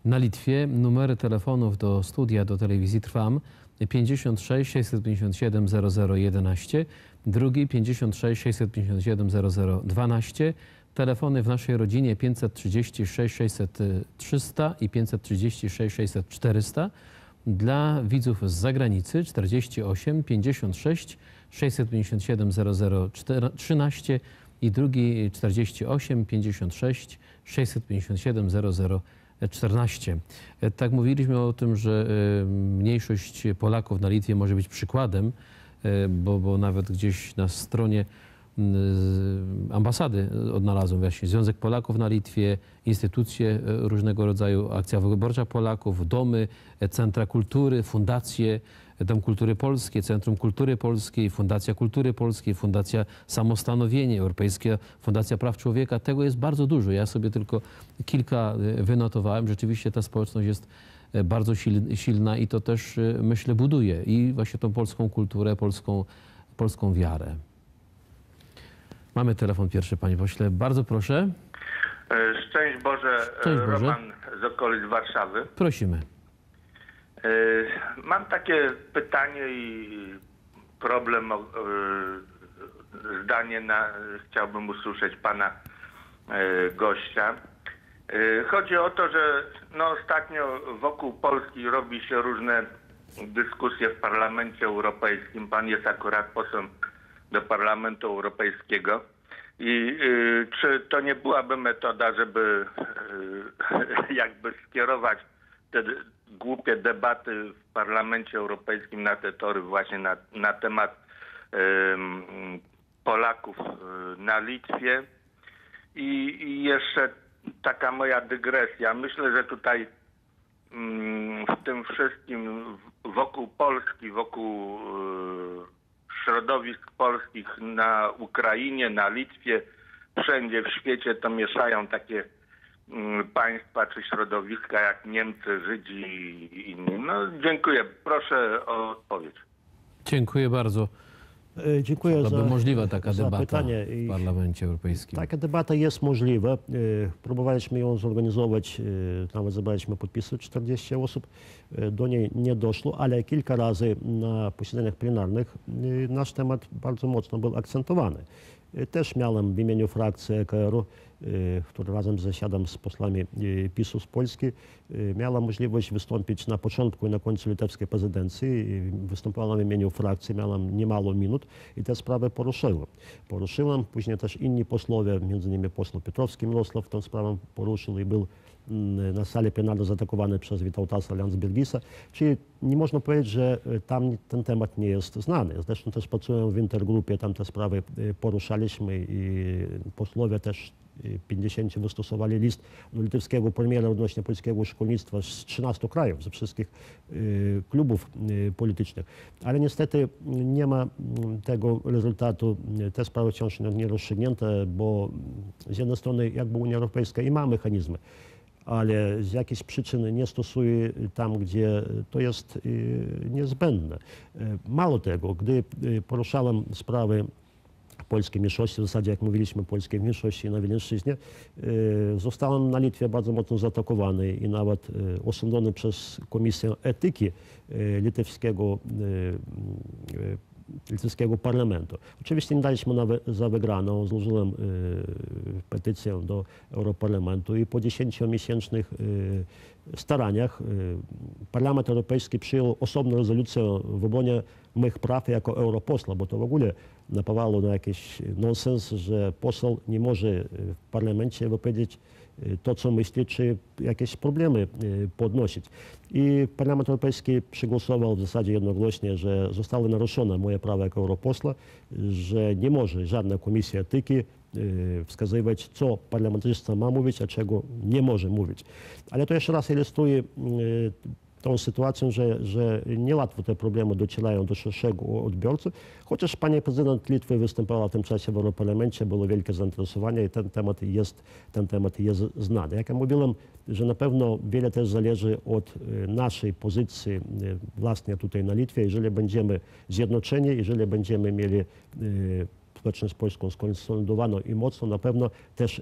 Speaker 1: na Litwie. Numery telefonów do studia, do telewizji Trwam pięćdziesiąt sześć sześćset pięćdziesiąt siedem zero zero jedenaście, drugi pięćdziesiąt sześć sześćset pięćdziesiąt siedem zero zero dwanaście. Telefony w naszej rodzinie pięćset trzydzieści sześć sześćset trzysta i pięćset trzydzieści sześć sześćset czterysta. Dla widzów z zagranicy czterdzieści osiem pięćdziesiąt sześć sześćset pięćdziesiąt siedem zero zero trzynaście i drugi czterdzieści osiem pięćdziesiąt sześć sześćset pięćdziesiąt siedem zero zero czternaście. Tak mówiliśmy o tym, że mniejszość Polaków na Litwie może być przykładem, bo, bo nawet gdzieś na stronie ambasady odnalazłem właśnie Związek Polaków na Litwie, instytucje różnego rodzaju, Akcja Wyborcza Polaków, domy, centra kultury, fundacje, Dom Kultury Polskiej, Centrum Kultury Polskiej, Fundacja Kultury Polskiej, Fundacja Samostanowienie, Europejska Fundacja Praw Człowieka. Tego jest bardzo dużo. Ja sobie tylko kilka wynotowałem. Rzeczywiście ta społeczność jest bardzo silna i to też, myślę, buduje i właśnie tą polską kulturę, polską, polską wiarę. Mamy telefon pierwszy, panie pośle. Bardzo proszę.
Speaker 3: Szczęść Boże,
Speaker 1: Szczęść Boże.
Speaker 3: Roman z okolic Warszawy.
Speaker 1: Prosimy.
Speaker 3: Mam takie pytanie i problem, zdanie na, chciałbym usłyszeć pana gościa. Chodzi o to, że no ostatnio wokół Polski robi się różne dyskusje w Parlamencie Europejskim. Pan jest akurat posłem do Parlamentu Europejskiego. I y, czy to nie byłaby metoda, żeby y, jakby skierować te głupie debaty w Parlamencie Europejskim na te tory właśnie na, na temat y, Polaków y, na Litwie? I, I jeszcze taka moja dygresja. Myślę, że tutaj y, w tym wszystkim wokół Polski, wokół y, środowisk polskich na Ukrainie, na Litwie, wszędzie w świecie to mieszają takie mm, państwa czy środowiska jak Niemcy, Żydzi i inni. No dziękuję. Proszę o odpowiedź.
Speaker 1: Dziękuję bardzo.
Speaker 2: E, Dziękuję
Speaker 1: To
Speaker 2: za,
Speaker 1: by możliwa taka
Speaker 2: za
Speaker 1: debata
Speaker 2: pytanie.
Speaker 1: w Parlamencie Europejskim.
Speaker 2: Taka debata jest możliwa. E, Próbowaliśmy ją zorganizować, e, nawet zebraliśmy podpisy, czterdzieści osób. E, Do niej nie doszło, ale kilka razy na posiedzeniach plenarnych e, nasz temat bardzo mocno był akcentowany. E, Też miałem w imieniu frakcji E K R-u, w której razem zasiadam z posłami PiS-u z Polski, miałem możliwość wystąpić na początku i na końcu litewskiej prezydencji. Występowałem w imieniu frakcji, miałem niemało minut i te sprawy poruszyłem. Poruszyłem, później też inni posłowie, między innymi poseł Piotrowski Mirosław tę sprawę poruszył i był na sali plenarnej zaatakowany przez Witołtasa Landsbergisa. Czyli nie można powiedzieć, że tam ten temat nie jest znany. Zresztą też pracuję w intergrupie, tam te sprawy poruszaliśmy i posłowie też pięćdziesięciu wystosowali list do litewskiego premiera odnośnie polskiego szkolnictwa z trzynastu krajów, ze wszystkich y, klubów y, politycznych. Ale niestety nie ma tego rezultatu. Te sprawy wciąż nie rozstrzygnięte, bo z jednej strony jakby Unia Europejska i ma mechanizmy, ale z jakichś przyczyn nie stosuje tam, gdzie to jest y, niezbędne. Mało tego, gdy poruszałem sprawy polskiej mniejszości, w zasadzie jak mówiliśmy, polskiej mniejszości na Wileńszczyźnie, zostałem na Litwie bardzo mocno zaatakowany i nawet osądzony przez Komisję Etyki litewskiego, litewskiego parlamentu. Oczywiście nie daliśmy na, za wygraną, złożyłem petycję do Europarlamentu i po dziesięciomiesięcznych staraniach Parlament Europejski przyjął osobną rezolucję w obronie moich praw jako europosła, bo to w ogóle napawało na jakiś nonsens, że poseł nie może w parlamencie wypowiedzieć to, co myśli, czy jakieś problemy podnosić. I Parlament Europejski przegłosował w zasadzie jednogłośnie, że zostały naruszone moje prawa jako europosła, że nie może żadna komisja etyki wskazywać, co parlamentarzysta ma mówić, a czego nie może mówić. Ale to jeszcze raz ilustruje tą sytuacją, że, że niełatwo te problemy docierają do szerszego odbiorcy, chociaż pani prezydent Litwy występowała w tym czasie w Europarlamencie, było wielkie zainteresowanie i ten temat jest, ten temat jest znany. Jak ja mówiłem, że na pewno wiele też zależy od naszej pozycji własnej tutaj na Litwie. Jeżeli będziemy zjednoczeni, jeżeli będziemy mieli społeczność polską skonsolidowaną i mocną, na pewno też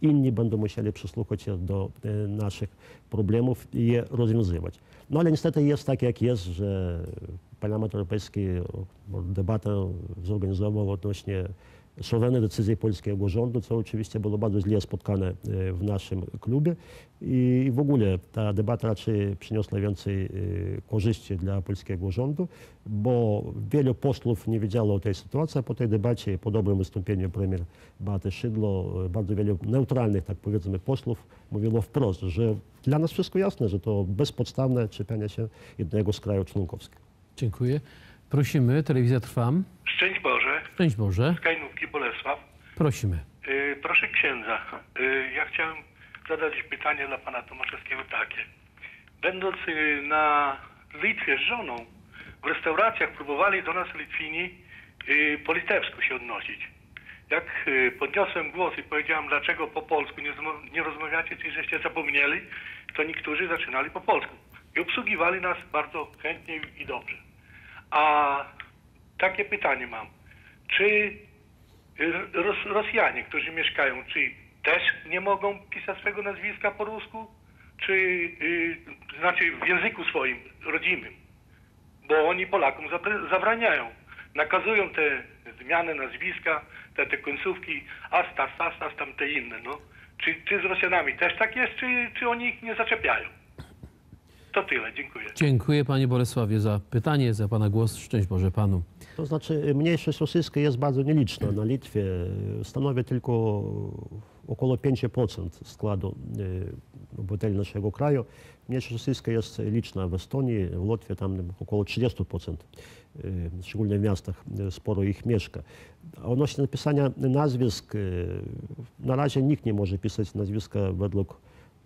Speaker 2: inni będą musieli przysłuchać się do naszych problemów i je rozwiązywać. No ale niestety jest tak, jak jest, że Parlament Europejski debatę zorganizował odnośnie suwerennej decyzji polskiego rządu, co oczywiście było bardzo źle spotkane w naszym klubie i w ogóle ta debata raczej przyniosła więcej korzyści dla polskiego rządu, bo wielu posłów nie wiedziało o tej sytuacji, a po tej debacie, po dobrym wystąpieniu premier Beaty Szydło, bardzo wielu neutralnych, tak powiedzmy, posłów mówiło wprost, że dla nas wszystko jasne, że to bezpodstawne czepianie się jednego z krajów członkowskich.
Speaker 1: Dziękuję. Prosimy, telewizja Trwam.
Speaker 4: Szczęść Boże.
Speaker 1: Szczęść Boże.
Speaker 4: Z Kajnówki Bolesław.
Speaker 1: Prosimy.
Speaker 4: Yy, proszę księdza, yy, ja chciałem zadać pytanie dla pana Tomaszewskiego takie. Będąc yy, na Litwie z żoną, w restauracjach próbowali do nas Litwini yy, po litewsku się odnosić. Jak yy, podniosłem głos i powiedziałem, dlaczego po polsku nie, nie rozmawiacie, czy żeście zapomnieli, to niektórzy zaczynali po polsku. I obsługiwali nas bardzo chętnie i dobrze. A takie pytanie mam. Czy Ros Rosjanie, którzy mieszkają, czy też nie mogą pisać swego nazwiska po rusku? Czy yy, znaczy w języku swoim, rodzimym? Bo oni Polakom zabraniają. Nakazują te zmiany nazwiska, te, te końcówki Astas, Astas, tam te inne. No. Czy, czy z Rosjanami też tak jest, czy, czy oni ich nie zaczepiają? To tyle, dziękuję.
Speaker 1: Dziękuję panie Bolesławie za pytanie, za pana głos. Szczęść Boże panu.
Speaker 2: To znaczy mniejszość rosyjska jest bardzo nieliczna na Litwie. Stanowi tylko około pięć procent składu obywateli naszego kraju. Mniejszość rosyjska jest liczna w Estonii, w Łotwie tam około trzydzieści procent. Szczególnie w miastach sporo ich mieszka. A odnośnie napisania nazwisk, na razie nikt nie może pisać nazwiska według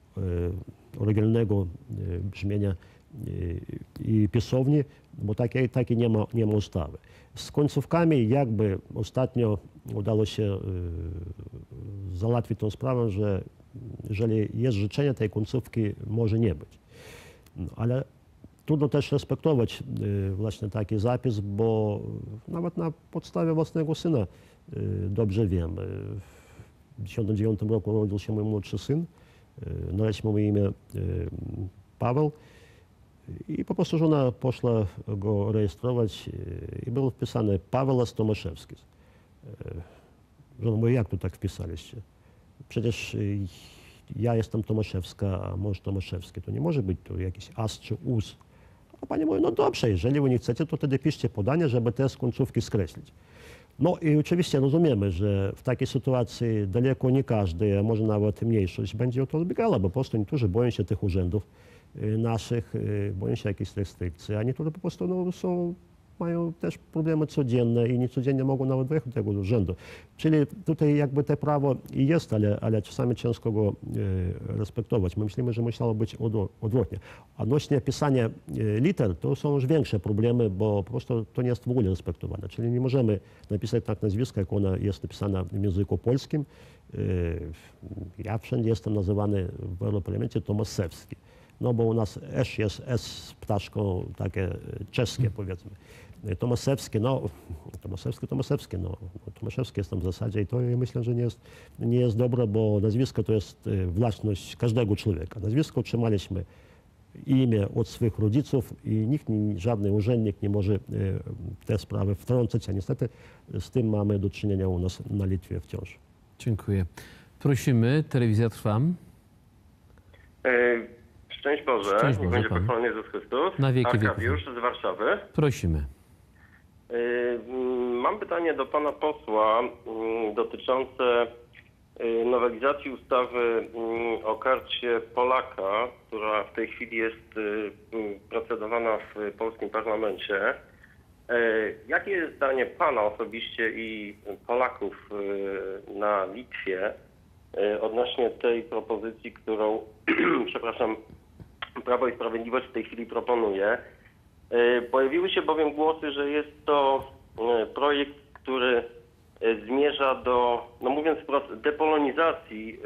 Speaker 2: oryginalnego brzmienia i pisowni, bo takiej, takiej nie ma, nie ma ustawy. Z końcówkami jakby ostatnio udało się załatwić tą sprawę, że jeżeli jest życzenie, tej końcówki może nie być. Ale trudno też respektować właśnie taki zapis, bo nawet na podstawie własnego syna dobrze wiem. W tysiąc dziewięćset dziewięćdziesiątym dziewiątym roku urodził się mój młodszy syn. Naleźliśmy mu imię Paweł i po prostu żona poszła go rejestrować i był wpisany Pawelas Tomaszewskis. Żona mówi, jak tu tak wpisaliście? Przecież ja jestem Tomaszewska, a mąż Tomaszewski. To nie może być tu jakiś as czy us. A pani mówi, no dobrze, jeżeli wy nie chcecie, to wtedy piszcie podanie, żeby te z końcówki skreślić. No i oczywiście rozumiemy, że w takiej sytuacji daleko nie każdy, a może nawet mniejszość będzie o to odbiegała, bo po prostu niektórzy boją się tych urzędów naszych, boją się jakichś restrykcji, a niektórzy po prostu no, są, mają też problemy codzienne i niecodziennie mogą nawet wyjechać do tego urzędu. Czyli tutaj jakby to prawo jest, ale, ale czasami ciężko go respektować. My myślimy, że musiało być odwrotnie. Odnośnie pisania liter, to są już większe problemy, bo po prostu to nie jest w ogóle respektowane. Czyli nie możemy napisać tak nazwiska, jak ona jest napisana w języku polskim. Ja wszędzie jestem nazywany w Europarlamencie Tomaszewski. No bo u nas esz jest S z ptaszką takie czeskie, powiedzmy. Tomaszewski, no, Tomaszewski, Tomaszewski, no, Tomaszewski jest tam w zasadzie i to ja myślę, że nie jest, nie jest dobre, bo nazwisko to jest własność każdego człowieka. Nazwisko otrzymaliśmy imię od swych rodziców i nikt, żaden urzędnik nie może te sprawy wtrącać, a niestety z tym mamy do czynienia u nas na Litwie wciąż.
Speaker 1: Dziękuję. Prosimy, telewizja Trwam.
Speaker 5: Szczęść Boże,
Speaker 1: Szczęść
Speaker 5: niech
Speaker 1: Boże,
Speaker 5: będzie pochwalony Jezus Chrystus.
Speaker 1: Na wieki
Speaker 5: Arkadiusz z Warszawy.
Speaker 1: Prosimy.
Speaker 5: Mam pytanie do pana posła dotyczące nowelizacji ustawy o karcie Polaka, która w tej chwili jest procedowana w polskim parlamencie. Jakie jest zdanie pana osobiście i Polaków na Litwie odnośnie tej propozycji, którą, przepraszam, Prawo i Sprawiedliwość w tej chwili proponuje? Pojawiły się bowiem głosy, że jest to projekt, który zmierza do, no mówiąc wprost, depolonizacji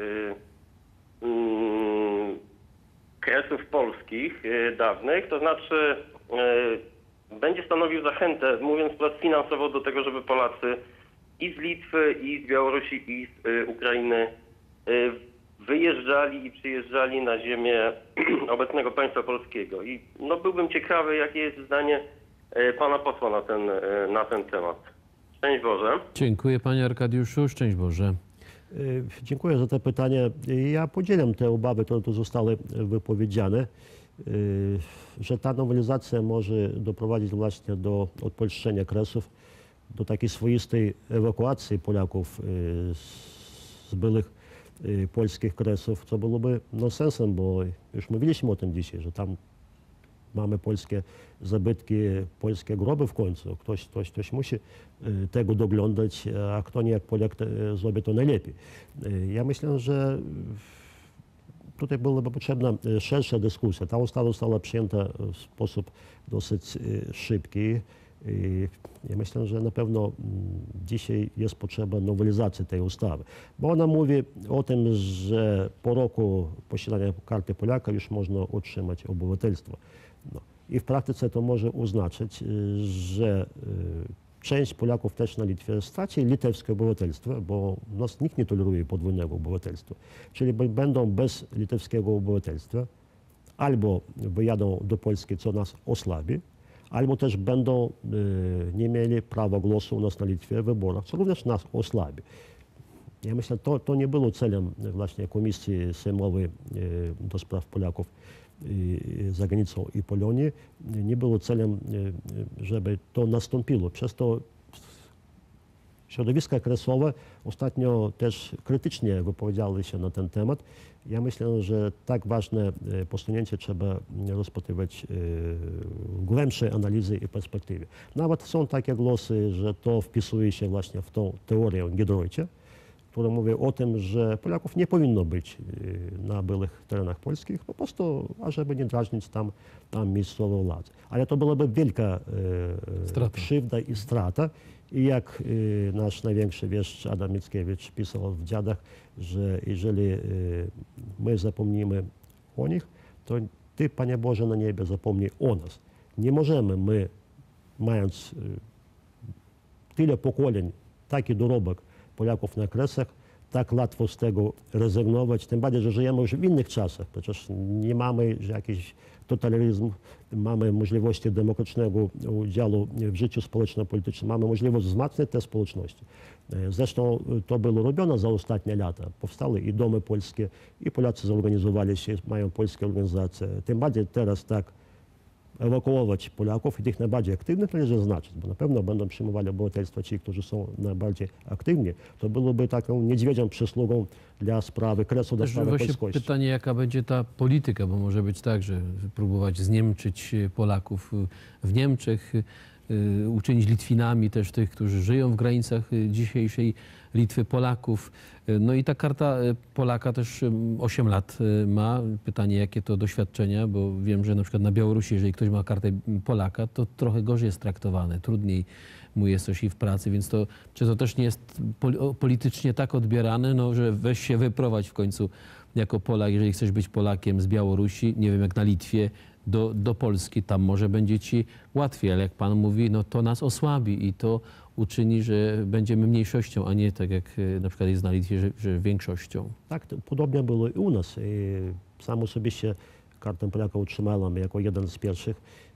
Speaker 5: kresów polskich dawnych, to znaczy będzie stanowił zachętę, mówiąc wprost, finansowo do tego, żeby Polacy i z Litwy, i z Białorusi, i z Ukrainy wyjeżdżali i przyjeżdżali na ziemię obecnego państwa polskiego. I no, byłbym ciekawy, jakie jest zdanie pana posła na ten, na ten temat. Szczęść Boże.
Speaker 1: Dziękuję panie Arkadiuszu, szczęść Boże.
Speaker 2: Dziękuję za te pytanie. Ja podzielam te obawy, które tu zostały wypowiedziane, że ta nowelizacja może doprowadzić właśnie do odpolszczenia Kresów, do takiej swoistej ewakuacji Polaków z byłych polskich Kresów, co byłoby nonsensem, bo już mówiliśmy o tym dzisiaj, że tam mamy polskie zabytki, polskie groby w końcu. Ktoś, ktoś, ktoś musi tego doglądać, a kto nie jak Polak zrobi to najlepiej. Ja myślę, że tutaj byłaby potrzebna szersza dyskusja. Ta ustawa została przyjęta w sposób dosyć szybki. I ja myślę, że na pewno dzisiaj jest potrzeba nowelizacji tej ustawy, bo ona mówi o tym, że po roku posiadania karty Polaka już można otrzymać obywatelstwo. No. I w praktyce to może oznaczać, że część Polaków też na Litwie straci litewskie obywatelstwo, bo nas nikt nie toleruje podwójnego obywatelstwa. Czyli będą bez litewskiego obywatelstwa, albo wyjadą do Polski, co nas osłabi, albo też będą y, nie mieli prawa głosu u nas na Litwie w wyborach, co również nas osłabi. Ja myślę, to, to nie było celem właśnie Komisji Sejmowej y, do spraw Polaków y, za granicą i Polonii. Nie było celem, y, żeby to nastąpiło. Przez to środowiska kresowe ostatnio też krytycznie wypowiedziały się na ten temat. Ja myślę, że tak ważne posunięcie trzeba rozpatrywać w głębszej analizy i perspektywie. Nawet są takie głosy, że to wpisuje się właśnie w tą teorię Giedroycia, która mówi o tym, że Polaków nie powinno być na byłych terenach polskich, po prostu, ażeby nie drażnić tam, tam miejscową władzę. Ale to byłaby wielka e, krzywda i strata. I jak y, nasz największy wieszcz Adam Mickiewicz pisał w Dziadach, że jeżeli y, my zapomnimy o nich, to Ty, Panie Boże, na niebie zapomnij o nas. Nie możemy my, mając y, tyle pokoleń, taki dorobek Polaków na Kresach, tak łatwo z tego rezygnować, tym bardziej, że żyjemy już w innych czasach. Przecież nie mamy jakiś totalitaryzm, mamy możliwości demokratycznego udziału w życiu społeczno-politycznym, mamy możliwość wzmacniać te społeczności. Zresztą to było robione za ostatnie lata. Powstały i domy polskie, i Polacy zorganizowali się, mają polskie organizacje. Tym bardziej teraz tak ewakuować Polaków i tych najbardziej aktywnych należy znaczyć, bo na pewno będą przyjmowali obywatelstwo ci, którzy są najbardziej aktywni. To byłoby taką niedźwiedzią przysługą dla sprawy Kresu, dla sprawy polskości.
Speaker 1: Pytanie, jaka będzie ta polityka, bo może być tak, że próbować zniemczyć Polaków w Niemczech, uczynić Litwinami też tych, którzy żyją w granicach dzisiejszej Litwy, Polaków. No i ta karta Polaka też osiem lat ma. Pytanie, jakie to doświadczenia, bo wiem, że na przykład na Białorusi, jeżeli ktoś ma kartę Polaka, to trochę gorzej jest traktowany, trudniej mu jest coś i w pracy, więc to, czy to też nie jest politycznie tak odbierane, no, że weź się wyprowadź w końcu jako Polak, jeżeli chcesz być Polakiem z Białorusi, nie wiem, jak na Litwie, do, do Polski, tam może będzie ci łatwiej, ale jak pan mówi, no to nas osłabi i to uczyni, że będziemy mniejszością, a nie tak jak na przykład jest na Litwie, że, że większością.
Speaker 2: Tak, podobnie było i u nas. I sam osobiście kartę Polaka utrzymałem jako jeden z pierwszych,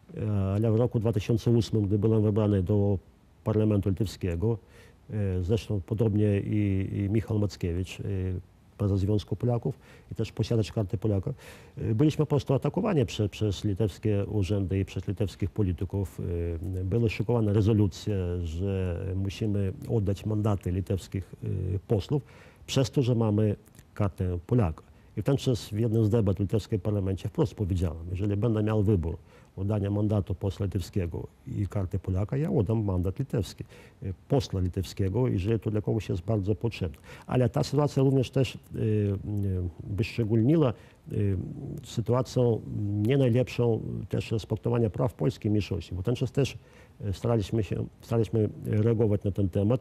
Speaker 2: ale w roku dwa tysiące ósmym, gdy byłem wybrany do Parlamentu Litewskiego, zresztą podobnie i, i Michał Mackiewicz, prezes Związku Polaków i też posiadacz karty Polaka. Byliśmy po prostu atakowani przez, przez litewskie urzędy i przez litewskich polityków. Były szykowane rezolucje, że musimy oddać mandaty litewskich posłów przez to, że mamy kartę Polaka. I w ten czas w jednym z debat w litewskim parlamencie wprost powiedziałem, jeżeli będę miał wybór oddania mandatu posła litewskiego i karty Polaka, ja oddam mandat litewski, posła litewskiego, jeżeli to dla kogoś jest bardzo potrzebne. Ale ta sytuacja również też y, y, wyszczególniła y, sytuacją nie najlepszą też respektowania praw polskiej mniejszości, bo ten czas też staraliśmy się, staraliśmy reagować na ten temat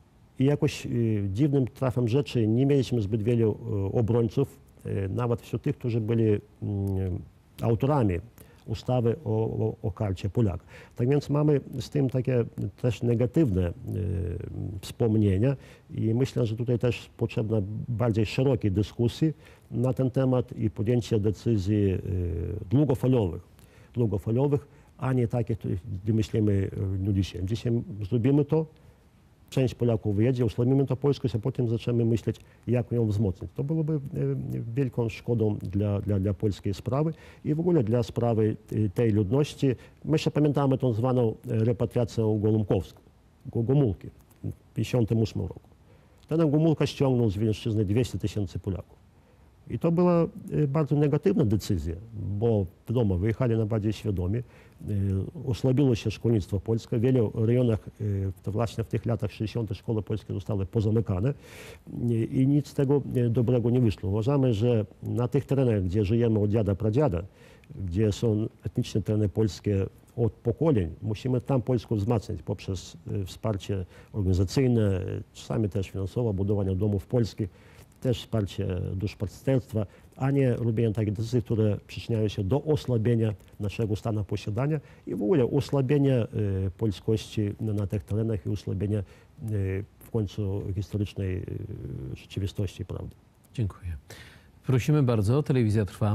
Speaker 2: i jakoś y, dziwnym trafem rzeczy nie mieliśmy zbyt wielu y, obrońców, y, nawet wśród tych, którzy byli y, autorami ustawy o, o, o karcie Polaka. Tak więc mamy z tym takie też negatywne e, wspomnienia i myślę, że tutaj też potrzebna bardziej szerokiej dyskusji na ten temat i podjęcie decyzji e, długofalowych, długofalowych, a nie takie, gdy myślimy w dniu dzisiejszym. Dzisiaj zrobimy to, część Polaków wyjedzie, osłabimy to polskość, a potem zaczniemy myśleć, jak ją wzmocnić. To byłoby wielką szkodą dla, dla, dla polskiej sprawy i w ogóle dla sprawy tej ludności. My jeszcze pamiętamy tą zwaną repatriację Gomułkowską, Gomułki w tysiąc dziewięćset pięćdziesiątym ósmym roku. Ten Gomułka ściągnął z Wileńszczyzny dwieście tysięcy Polaków. I to była bardzo negatywna decyzja, bo wiadomo, wyjechali najbardziej świadomi, osłabiło się szkolnictwo polskie. W wielu rejonach, to właśnie w tych latach sześćdziesiątych szkoły polskie zostały pozamykane i nic z tego dobrego nie wyszło. Uważamy, że na tych terenach, gdzie żyjemy od dziada, pradziada, gdzie są etniczne tereny polskie od pokoleń, musimy tam Polskę wzmacniać poprzez wsparcie organizacyjne, czasami też finansowe, budowanie domów polskich, też wsparcie duszpasterstwa, a nie robienie takich decyzji, które przyczyniają się do osłabienia naszego stanu posiadania i w ogóle osłabienia y, polskości na, na tych terenach i osłabienia y, w końcu historycznej y, rzeczywistości, prawdy.
Speaker 1: Dziękuję. Prosimy bardzo, telewizja trwa.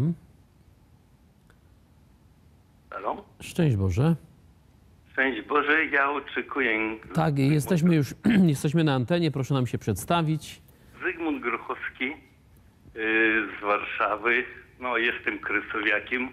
Speaker 6: Halo?
Speaker 1: Szczęść Boże.
Speaker 6: Szczęść Boże, ja oczekuję.
Speaker 1: Tak, jesteśmy już jesteśmy na antenie, proszę nam się przedstawić.
Speaker 6: Zygmunt Grochowski yy, z Warszawy. No, jestem kresowiakiem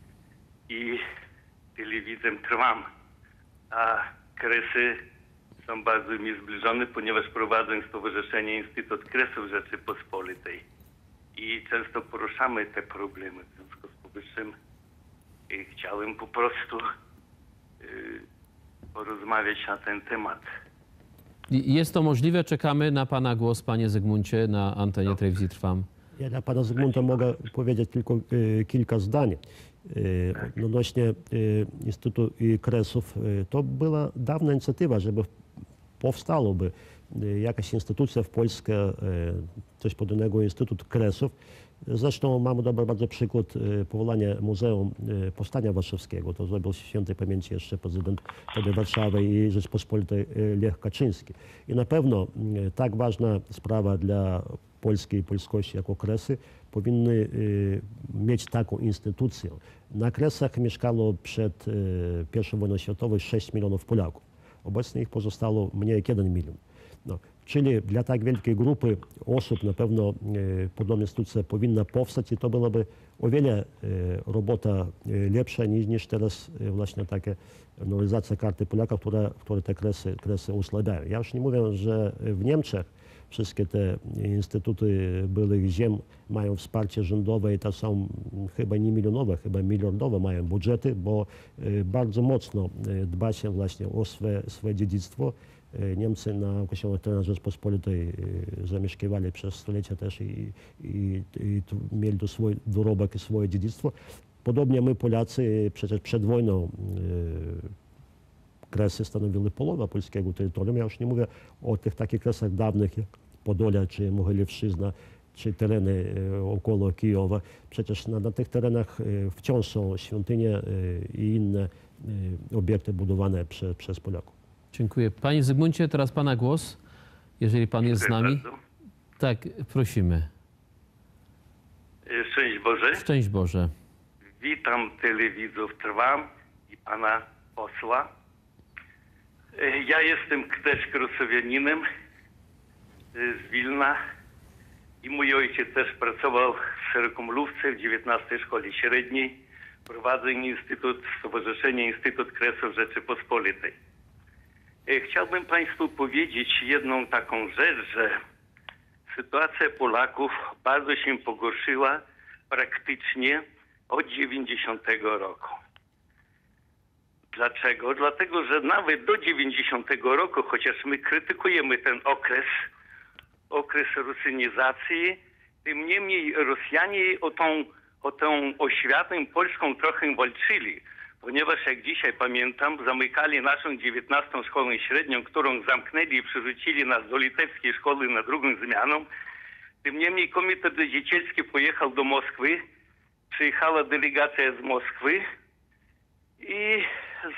Speaker 6: i telewidzem trwam. A Kresy są bardzo mi zbliżone, ponieważ prowadzę Stowarzyszenie Instytut Kresów Rzeczypospolitej. I często poruszamy te problemy. W związku z powyższym yy, chciałem po prostu yy, porozmawiać na ten temat.
Speaker 1: Jest to możliwe, czekamy na Pana głos, Panie Zygmuncie, na antenie telewizji Trwam.
Speaker 2: Ja dla Pana Zygmunta mogę powiedzieć tylko y, kilka zdań. Y, odnośnie y, Instytutu Kresów. Y, to była dawna inicjatywa, żeby powstałoby y, jakaś instytucja w Polsce, y, coś podobnego Instytut Kresów. Zresztą mamy dobry bardzo przykład y, powołania Muzeum y, Powstania Warszawskiego. To zrobił świętej pamięci jeszcze prezydent wtedy Warszawy i Rzeczpospolitej y, Lech Kaczyński. I na pewno y, tak ważna sprawa dla polskiej polskości jako Kresy powinny y, mieć taką instytucję. Na Kresach mieszkało przed y, pierwszą wojną światową sześć milionów Polaków. Obecnie ich pozostało mniej jak jeden milion. No. Czyli dla tak wielkiej grupy osób na pewno e, podobna instytucja powinna powstać i to byłaby o wiele e, robota e, lepsza niż, niż teraz e, właśnie taka nowelizacja karty Polaka, która, które te kresy, kresy osłabiają. Ja już nie mówię, że w Niemczech wszystkie te instytuty byłych ziem mają wsparcie rządowe i to są chyba nie milionowe, chyba miliardowe mają budżety, bo e, bardzo mocno e, dba się właśnie o swoje, swoje dziedzictwo. Niemcy na określonych terenach Rzeczpospolitej zamieszkiwali przez stulecia też i, i, i mieli tu swój dorobek i swoje dziedzictwo. Podobnie my Polacy przecież przed wojną Kresy stanowiły połowę polskiego terytorium. Ja już nie mówię o tych takich kresach dawnych jak Podolia czy Mogilewszczyzna, czy tereny około Kijowa. Przecież na, na tych terenach wciąż są świątynie i inne obiekty budowane prze, przez Polaków.
Speaker 1: Dziękuję. Panie Zygmuncie, teraz Pana głos, jeżeli Pan jest z nami.
Speaker 6: Bardzo.
Speaker 1: Tak, prosimy.
Speaker 6: Szczęść Boże.
Speaker 1: Szczęść Boże.
Speaker 6: Witam telewidzów Trwam i Pana posła. Ja jestem też kresowianinem z Wilna i mój ojciec też pracował w Szerokomlówce w dziewiętnastej Szkole Średniej. Prowadzę Instytut, Stowarzyszenie Instytut Kresów Rzeczypospolitej. Chciałbym Państwu powiedzieć jedną taką rzecz, że sytuacja Polaków bardzo się pogorszyła praktycznie od dziewięćdziesiątego roku. Dlaczego? Dlatego, że nawet do dziewięćdziesiątego roku, chociaż my krytykujemy ten okres, okres rusynizacji, tym niemniej Rosjanie o tą, o tą oświatę polską trochę walczyli. Ponieważ jak dzisiaj pamiętam, zamykali naszą dziewiętnastą szkołę średnią, którą zamknęli i przerzucili nas do litewskiej szkoły na drugą zmianę. Tym niemniej Komitet Dziecielski pojechał do Moskwy, przyjechała delegacja z Moskwy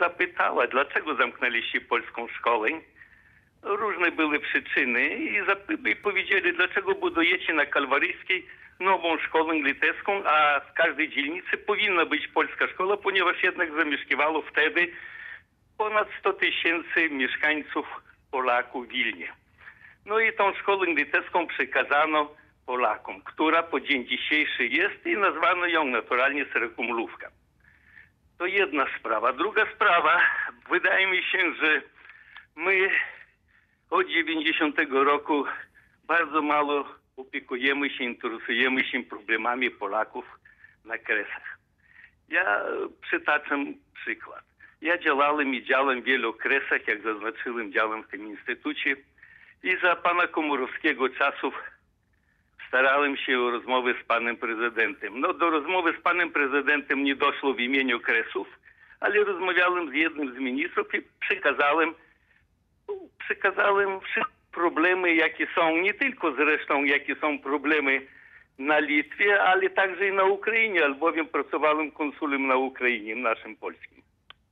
Speaker 6: zapytała, dlaczego zamknęliście polską szkołę. Różne były przyczyny i, zap- i powiedzieli, dlaczego budujecie na Kalwaryjskiej nową szkołę litewską, a w każdej dzielnicy powinna być polska szkoła, ponieważ jednak zamieszkiwało wtedy ponad sto tysięcy mieszkańców Polaków w Wilnie. No i tą szkołę litewską przekazano Polakom, która po dzień dzisiejszy jest i nazwano ją naturalnie Serekumlówka. To jedna sprawa. Druga sprawa, wydaje mi się, że my od dziewięćdziesiątego roku bardzo mało opiekujemy się, interesujemy się problemami Polaków na Kresach. Ja przytaczam przykład. Ja działałem i działam w wielu Kresach, jak zaznaczyłem, działam w tym instytucie i za pana Komorowskiego czasów starałem się o rozmowę z panem prezydentem. No do rozmowy z panem prezydentem nie doszło w imieniu Kresów, ale rozmawiałem z jednym z ministrów i przekazałem, przekazałem wszystkie problemy, jakie są, nie tylko zresztą, jakie są problemy na Litwie, ale także i na Ukrainie, albowiem pracowałem konsulem na Ukrainie, naszym polskim.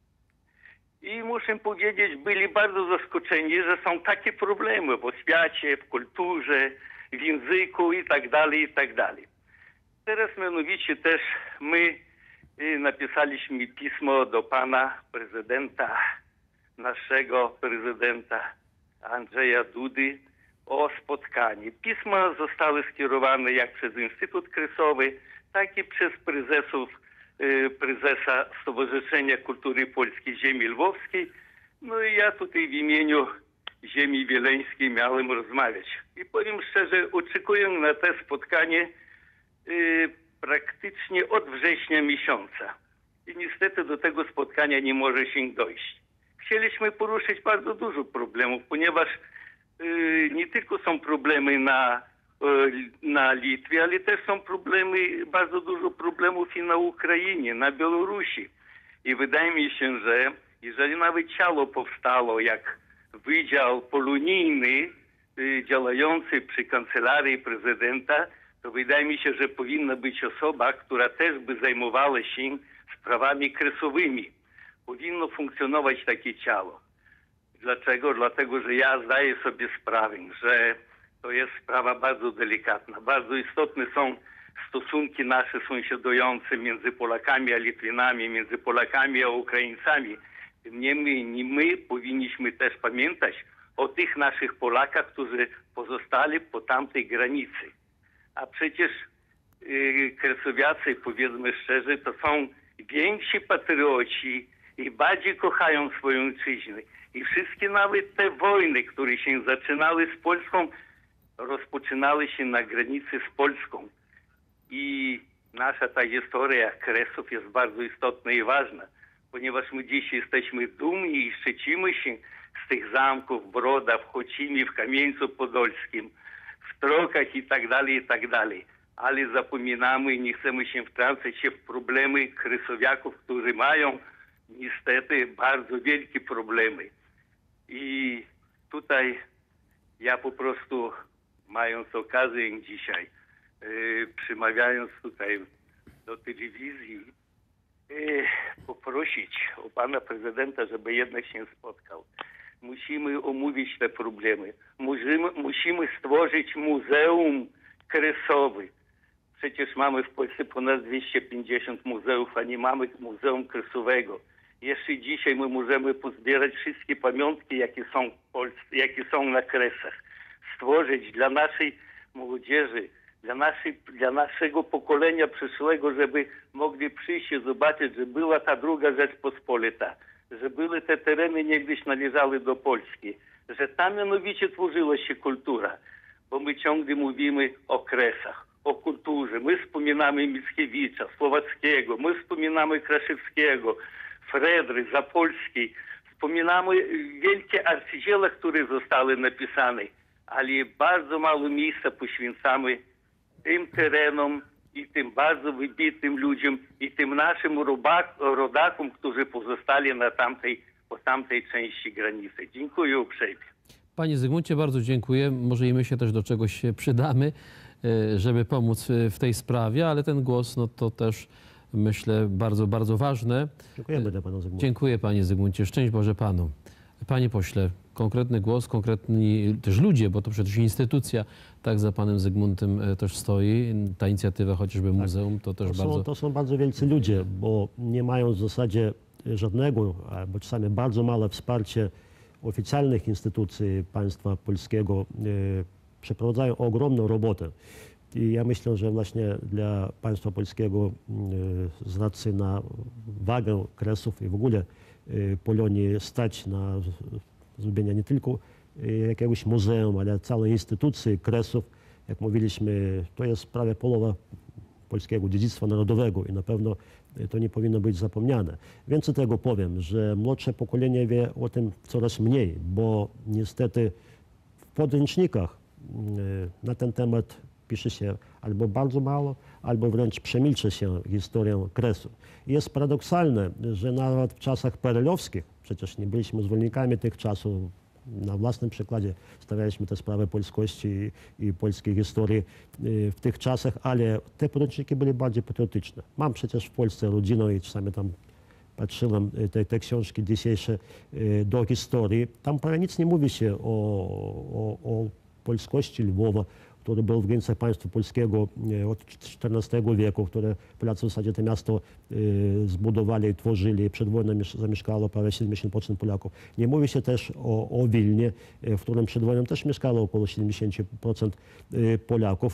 Speaker 6: I muszę powiedzieć, byli bardzo zaskoczeni, że są takie problemy w oświacie, w kulturze, w języku i tak dalej, i tak dalej. Teraz mianowicie też my napisaliśmy pismo do pana prezydenta, naszego prezydenta Andrzeja Dudy o spotkanie. Pisma zostały skierowane jak przez Instytut Kresowy, tak i przez prezesów, prezesa Stowarzyszenia Kultury Polskiej Ziemi Lwowskiej. No i ja tutaj w imieniu Ziemi Wileńskiej miałem rozmawiać. I powiem szczerze, oczekuję na to spotkanie yy, praktycznie od września miesiąca. I niestety do tego spotkania nie może się dojść. Chcieliśmy poruszyć bardzo dużo problemów, ponieważ yy, nie tylko są problemy na, yy, na Litwie, ale też są problemy, bardzo dużo problemów i na Ukrainie, na Białorusi. I wydaje mi się, że jeżeli nawet ciało powstało jak Wydział Polonijny y, działający przy kancelarii prezydenta, to wydaje mi się, że powinna być osoba, która też by zajmowała się sprawami kresowymi. Powinno funkcjonować takie ciało. Dlaczego? Dlatego, że ja zdaję sobie sprawę, że to jest sprawa bardzo delikatna. Bardzo istotne są stosunki nasze sąsiadujące między Polakami a Litwinami, między Polakami a Ukraińcami. Tym niemniej my powinniśmy też pamiętać o tych naszych Polakach, którzy pozostali po tamtej granicy. A przecież yy, kresowiacy, powiedzmy szczerze, to są więksi patrioci i bardziej kochają swoją ojczyznę. I wszystkie nawet te wojny, które się zaczynały z Polską, rozpoczynały się na granicy z Polską. I nasza ta historia Kresów jest bardzo istotna i ważna, ponieważ my dziś jesteśmy dumni i szczycimy się z tych zamków, Broda, w Chocimie, w Kamieńcu Podolskim, w Trokach i tak dalej, i tak dalej. Ale zapominamy i nie chcemy się wtrącać się w problemy kresowiaków, którzy mają niestety bardzo wielkie problemy. I tutaj ja po prostu, mając okazję dzisiaj, yy, przemawiając tutaj do telewizji, yy, poprosić o pana prezydenta, żeby jednak się spotkał. Musimy omówić te problemy. Musimy, musimy stworzyć muzeum kresowe. Przecież mamy w Polsce ponad dwieście pięćdziesiąt muzeów, a nie mamy muzeum kresowego. Jeszcze dzisiaj my możemy pozbierać wszystkie pamiątki, jakie są w Polsce, jakie są na Kresach. Stworzyć dla naszej młodzieży, dla, naszej, dla naszego pokolenia przyszłego, żeby mogli przyjść i zobaczyć, że była ta druga Rzeczpospolita, że były te tereny niegdyś należały do Polski, że tam mianowicie tworzyła się kultura, bo my ciągle mówimy o Kresach, o kulturze. My wspominamy Mickiewicza, Słowackiego, my wspominamy Kraszewskiego, Fredry, Zapolski. Wspominamy wielkie arcydzieła, które zostały napisane, ale bardzo mało miejsca poświęcamy tym terenom i tym bardzo wybitnym ludziom i tym naszym rodakom, którzy pozostali na tamtej, po tamtej części granicy. Dziękuję uprzejmie.
Speaker 1: Panie Zygmuncie, bardzo dziękuję. Może i my się też do czegoś przydamy, żeby pomóc w tej sprawie, ale ten głos no to też myślę, bardzo, bardzo ważne.
Speaker 2: Dziękujemy dla pana Zygmunta.
Speaker 1: Dziękuję panie Zygmuncie. Szczęść Boże panu. Panie pośle, konkretny głos, konkretni też ludzie, bo to przecież instytucja, tak za panem Zygmuntem e, też stoi. Ta inicjatywa chociażby muzeum to też
Speaker 2: To są,
Speaker 1: bardzo...
Speaker 2: to są bardzo wielcy ludzie, bo nie mają w zasadzie żadnego, albo czasami bardzo małe wsparcia oficjalnych instytucji państwa polskiego. E, przeprowadzają ogromną robotę. I ja myślę, że właśnie dla państwa polskiego e, z racji na wagę Kresów i w ogóle e, Polonii stać na zrobienie nie tylko e, jakiegoś muzeum, ale całej instytucji Kresów. Jak mówiliśmy, to jest prawie połowa polskiego dziedzictwa narodowego i na pewno to nie powinno być zapomniane. Więcej tego powiem, że młodsze pokolenie wie o tym coraz mniej, bo niestety w podręcznikach e, na ten temat pisze się albo bardzo mało, albo wręcz przemilcza się historię Kresów. I jest paradoksalne, że nawet w czasach perelowskich, przecież nie byliśmy zwolennikami tych czasów, na własnym przykładzie stawialiśmy tę sprawę polskości i, i polskiej historii y, w tych czasach, ale te podręczniki były bardziej patriotyczne. Mam przecież w Polsce rodzinę i czasami tam patrzyłem te, te książki dzisiejsze y, do historii. Tam prawie nic nie mówi się o, o, o polskości Lwowa, który był w granicach państwa polskiego od czternastego wieku, które Polacy w zasadzie to miasto y, zbudowali i tworzyli. Przed wojną zamieszkało prawie siedemdziesiąt procent Polaków. Nie mówi się też o, o Wilnie, w którym przed wojną też mieszkało około siedemdziesiąt procent Polaków.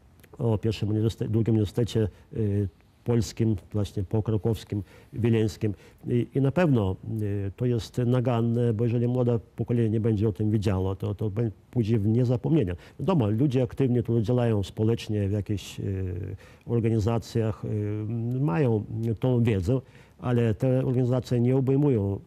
Speaker 2: O pierwszym uniwersytecie, drugim uniwersytecie y, polskim, właśnie po krakowskim, wileńskim. I, I na pewno y, to jest naganne, bo jeżeli młode pokolenie nie będzie o tym wiedziało, to, to pójdzie w niezapomnienie. Wiadomo, ludzie aktywni, którzy działają społecznie w jakichś y, organizacjach, y, mają tą wiedzę, ale te organizacje nie obejmują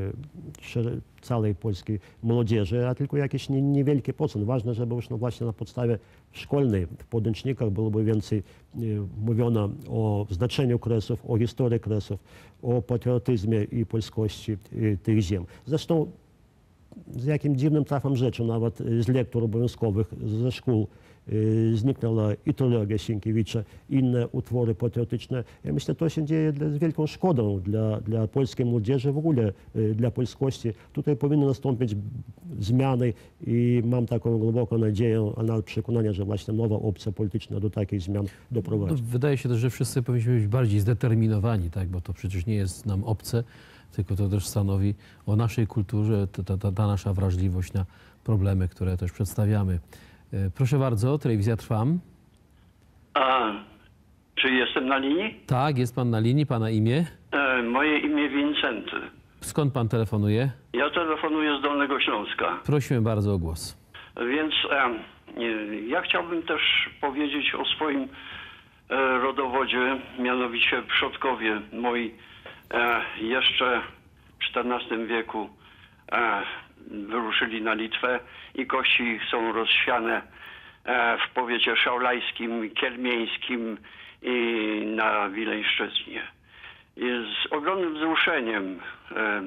Speaker 2: y, całej polskiej młodzieży, a tylko jakiś nie, niewielki procent. Ważne, żeby już no właśnie na podstawie szkolnej, w podręcznikach byłoby więcej y, mówiono o znaczeniu Kresów, o historii Kresów, o patriotyzmie i polskości y, tych ziem. Zresztą z jakim dziwnym trafem rzeczy, nawet z lektur obowiązkowych, ze szkół y, zniknęła i trylogia Sienkiewicza, inne utwory patriotyczne. Ja myślę, to się dzieje z wielką szkodą dla, dla polskiej młodzieży, w ogóle y, dla polskości. Tutaj powinny nastąpić zmiany i mam taką głęboką nadzieję, a nawet przekonanie, że właśnie nowa opcja polityczna do takich zmian doprowadzi.
Speaker 1: No, wydaje się też, że wszyscy powinniśmy być bardziej zdeterminowani, tak? Bo to przecież nie jest nam obce, tylko to też stanowi o naszej kulturze, ta, ta, ta nasza wrażliwość na problemy, które też przedstawiamy. Proszę bardzo, telewizja Trwam.
Speaker 7: A czy jestem na linii?
Speaker 1: Tak, jest pan na linii, pana imię?
Speaker 7: E, moje imię Wincenty.
Speaker 1: Skąd pan telefonuje?
Speaker 7: Ja telefonuję z Dolnego Śląska.
Speaker 1: Prosimy bardzo o głos.
Speaker 7: Więc e, ja chciałbym też powiedzieć o swoim e, rodowodzie, mianowicie przodkowie moi e, jeszcze w czternastym wieku e, wyruszyli na Litwę i kości ich są rozsiane e, w powiecie szaulajskim, kielmieńskim i na Wileńszczyźnie. I z ogromnym wzruszeniem e,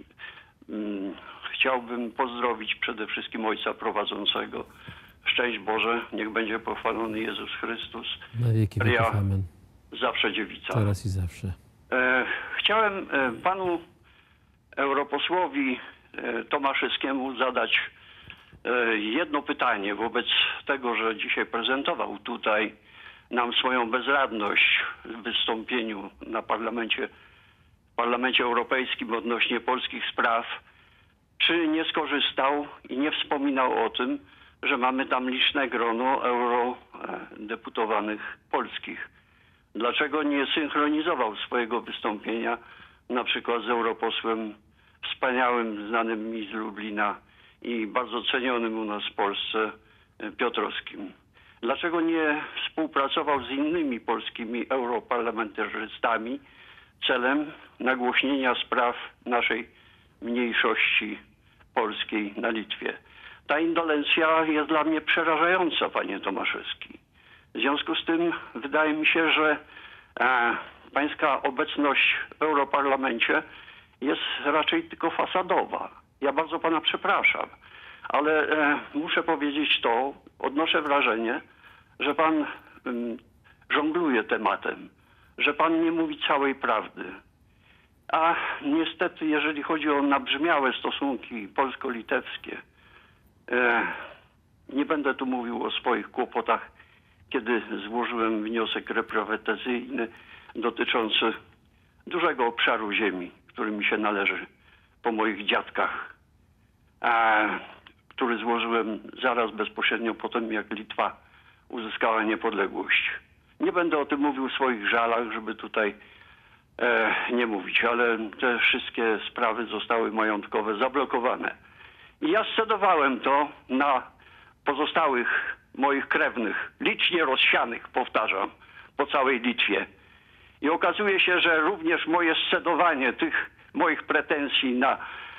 Speaker 7: m, chciałbym pozdrowić przede wszystkim ojca prowadzącego. Szczęść Boże, niech będzie pochwalony Jezus Chrystus.
Speaker 1: Na wieki wieków, amen.
Speaker 7: Zawsze dziewica.
Speaker 1: Teraz i zawsze.
Speaker 7: E, chciałem e, panu europosłowi e, Tomaszewskiemu zadać e, jedno pytanie wobec tego, że dzisiaj prezentował tutaj nam swoją bezradność w wystąpieniu na parlamencie, w Parlamencie Europejskim odnośnie polskich spraw. Czy nie skorzystał i nie wspominał o tym, że mamy tam liczne grono eurodeputowanych polskich? Dlaczego nie synchronizował swojego wystąpienia na przykład z europosłem wspaniałym, znanym mi z Lublina i bardzo cenionym u nas w Polsce Piotrowskim? Dlaczego nie współpracował z innymi polskimi europarlamentarzystami celem nagłośnienia spraw naszej mniejszości polskiej na Litwie? Ta indolencja jest dla mnie przerażająca, panie Tomaszewski. W związku z tym wydaje mi się, że e, pańska obecność w Europarlamencie jest raczej tylko fasadowa. Ja bardzo pana przepraszam, ale e, muszę powiedzieć to, odnoszę wrażenie, że pan m, żongluje tematem, że pan nie mówi całej prawdy. A niestety, jeżeli chodzi o nabrzmiałe stosunki polsko-litewskie, e, nie będę tu mówił o swoich kłopotach, kiedy złożyłem wniosek reprywatyzacyjny dotyczący dużego obszaru ziemi, który mi się należy po moich dziadkach, a, który złożyłem zaraz bezpośrednio po tym, jak Litwa uzyskała niepodległość. Nie będę o tym mówił w swoich żalach, żeby tutaj e, nie mówić, ale te wszystkie sprawy zostały majątkowe zablokowane. I ja scedowałem to na pozostałych moich krewnych, licznie rozsianych, powtarzam, po całej Litwie. I okazuje się, że również moje scedowanie tych moich pretensji na,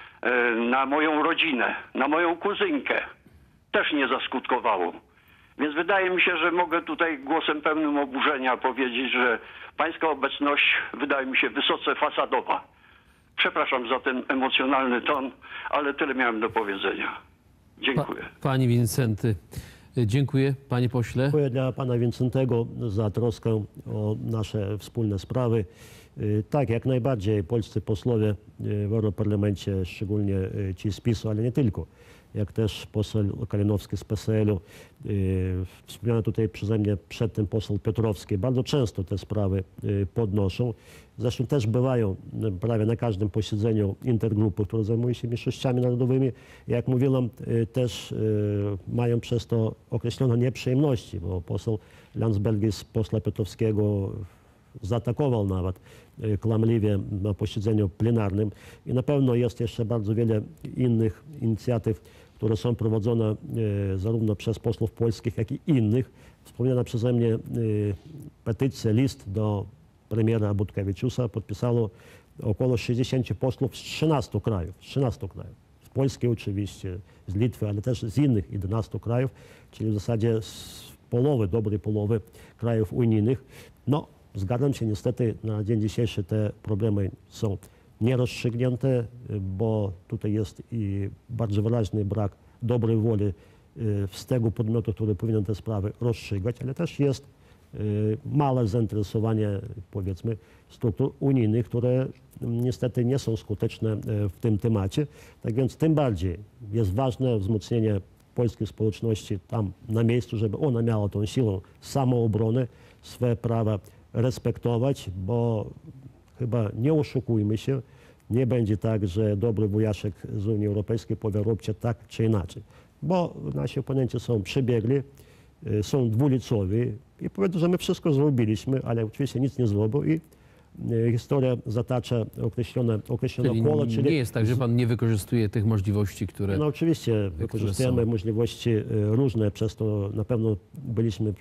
Speaker 7: na moją rodzinę, na moją kuzynkę też nie zaskutkowało. Więc wydaje mi się, że mogę tutaj głosem pełnym oburzenia powiedzieć, że pańska obecność wydaje mi się wysoce fasadowa. Przepraszam za ten emocjonalny ton, ale tyle miałem do powiedzenia. Dziękuję.
Speaker 1: Pa, pani Wincenty, dziękuję. Panie pośle.
Speaker 2: Dziękuję dla pana Wincentego za troskę o nasze wspólne sprawy. Tak, jak najbardziej polscy posłowie w Europarlamencie, szczególnie ci z PiSu, ale nie tylko, jak też poseł Kalinowski z P S L u, wspomniany tutaj przeze mnie przedtem poseł Piotrowski, bardzo często te sprawy podnoszą. Zresztą też bywają prawie na każdym posiedzeniu intergrupy, które zajmują się mniejszościami narodowymi. Jak mówiłem, też mają przez to określone nieprzyjemności, bo poseł Landsbergis posła Piotrowskiego zaatakował nawet kłamliwie na posiedzeniu plenarnym i na pewno jest jeszcze bardzo wiele innych inicjatyw, które są prowadzone e, zarówno przez posłów polskich, jak i innych. Wspomniana przeze mnie e, petycja, list do premiera Butkewiczusa podpisało około sześćdziesięciu posłów z trzynastu krajów. Z trzynastu krajów. Z Polski oczywiście, z Litwy, ale też z innych jedenastu krajów, czyli w zasadzie z połowy, dobrej połowy krajów unijnych. No, zgadzam się, niestety na dzień dzisiejszy te problemy są nierozstrzygnięte, bo tutaj jest i bardzo wyraźny brak dobrej woli z tego podmiotu, który powinien te sprawy rozstrzygać, ale też jest małe zainteresowanie, powiedzmy, struktur unijnych, które niestety nie są skuteczne w tym temacie. Tak więc tym bardziej jest ważne wzmocnienie polskiej społeczności tam na miejscu, żeby ona miała tą siłę samoobrony, swoje prawa respektować, bo chyba nie oszukujmy się, nie będzie tak, że dobry wujaszek z Unii Europejskiej powie róbcie tak czy inaczej, bo nasi oponenci są przebiegli, są dwulicowi i powiedzą, że my wszystko zrobiliśmy, ale oczywiście nic nie zrobił i historia zatacza określone, określone
Speaker 1: czyli
Speaker 2: koło. Czyli
Speaker 1: nie jest tak, że pan nie wykorzystuje tych możliwości, które...
Speaker 2: No oczywiście wykorzystujemy
Speaker 1: są.
Speaker 2: możliwości różne, przez to na pewno byliśmy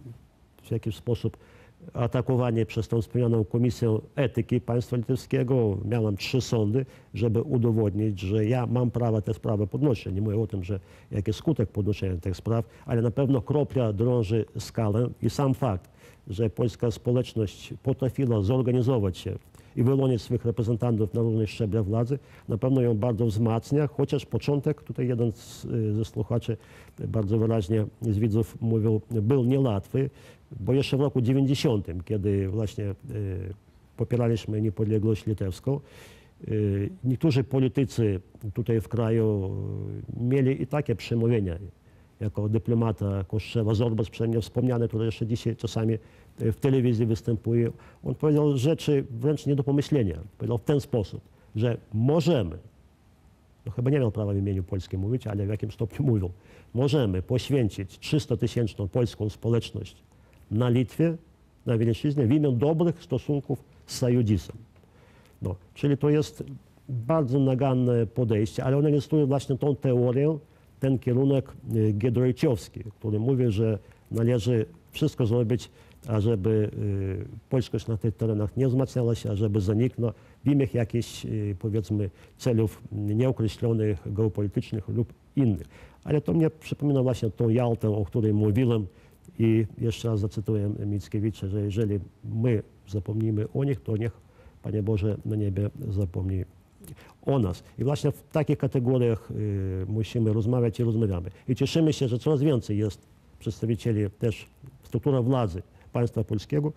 Speaker 2: w jakiś sposób atakowani przez tą wspomnianą Komisję Etyki Państwa Litewskiego. Miałem trzy sądy, żeby udowodnić, że ja mam prawo te sprawy podnosić. Nie mówię o tym, że jaki jest skutek podnoszenia tych spraw, ale na pewno kropla drąży skalę i sam fakt, że polska społeczność potrafiła zorganizować się i wyłonić swoich reprezentantów na różnych szczeblach władzy, na pewno ją bardzo wzmacnia, chociaż początek, tutaj jeden z, ze słuchaczy bardzo wyraźnie z widzów mówił, był niełatwy, bo jeszcze w roku dziewięćdziesiątym, kiedy właśnie y, popieraliśmy niepodległość litewską, y, niektórzy politycy tutaj w kraju mieli i takie przemówienia, jako dyplomata Kostrzewa, Zorbas przynajmniej wspomniany, który jeszcze dzisiaj czasami w telewizji występuje. On powiedział rzeczy wręcz nie do pomyślenia. Powiedział w ten sposób, że możemy, no chyba nie miał prawa w imieniu Polski mówić, ale w jakim stopniu mówił, możemy poświęcić trzystutysięczną polską społeczność na Litwie, na Wileńszczyźnie w imię dobrych stosunków z Sojudzisem. No, czyli to jest bardzo naganne podejście, ale on ilustruje właśnie tą teorię, ten kierunek giedroyciowski, który mówi, że należy wszystko zrobić, ażeby polskość na tych terenach nie wzmacniała się, ażeby zaniknął w imię jakichś, powiedzmy, celów nieokreślonych, geopolitycznych lub innych. Ale to mnie przypomina właśnie tą Jałtę, o której mówiłem i jeszcze raz zacytuję Mickiewicza, że jeżeli my zapomnimy o nich, to niech, Panie Boże, na niebie zapomni o nas. I właśnie w takich kategoriach y, musimy rozmawiać i rozmawiamy. I cieszymy się, że coraz więcej jest przedstawicieli też struktury władzy państwa polskiego,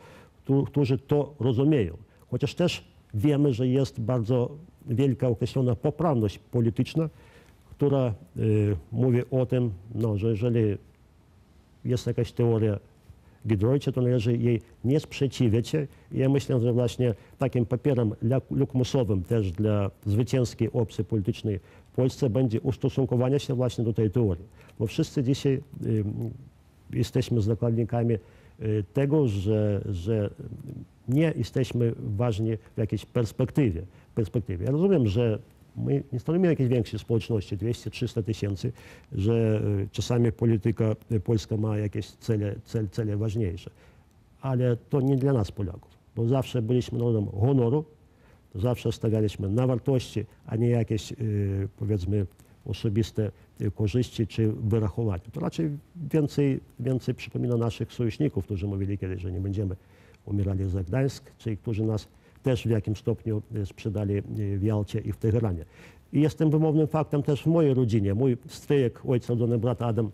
Speaker 2: któ- którzy to rozumieją. Chociaż też wiemy, że jest bardzo wielka określona poprawność polityczna, która y, mówi o tym, no, że jeżeli jest jakaś teoria Giedroycia, to należy jej nie sprzeciwiać. I ja myślę, że właśnie takim papierem lakmusowym też dla zwycięskiej opcji politycznej w Polsce będzie ustosunkowanie się właśnie do tej teorii. Bo wszyscy dzisiaj y, jesteśmy zakładnikami y, tego, że, że nie jesteśmy ważni w jakiejś perspektywie. perspektywie. Ja rozumiem, że my nie stanowimy jakiejś większej społeczności, dwieście trzysta tysięcy, że y, czasami polityka polska ma jakieś cele, cel, cele ważniejsze. Ale to nie dla nas, Polaków, bo zawsze byliśmy narodem honoru, zawsze stawialiśmy na wartości, a nie jakieś, y, powiedzmy, osobiste korzyści czy wyrachowania. To raczej więcej, więcej przypomina naszych sojuszników, którzy mówili kiedyś, że nie będziemy umierali za Gdańsk, czy którzy nas też w jakimś stopniu sprzedali w Jalcie i w Teheranie. I jest tym wymownym faktem też w mojej rodzinie. Mój stryjek, ojca rodzony brat Adam,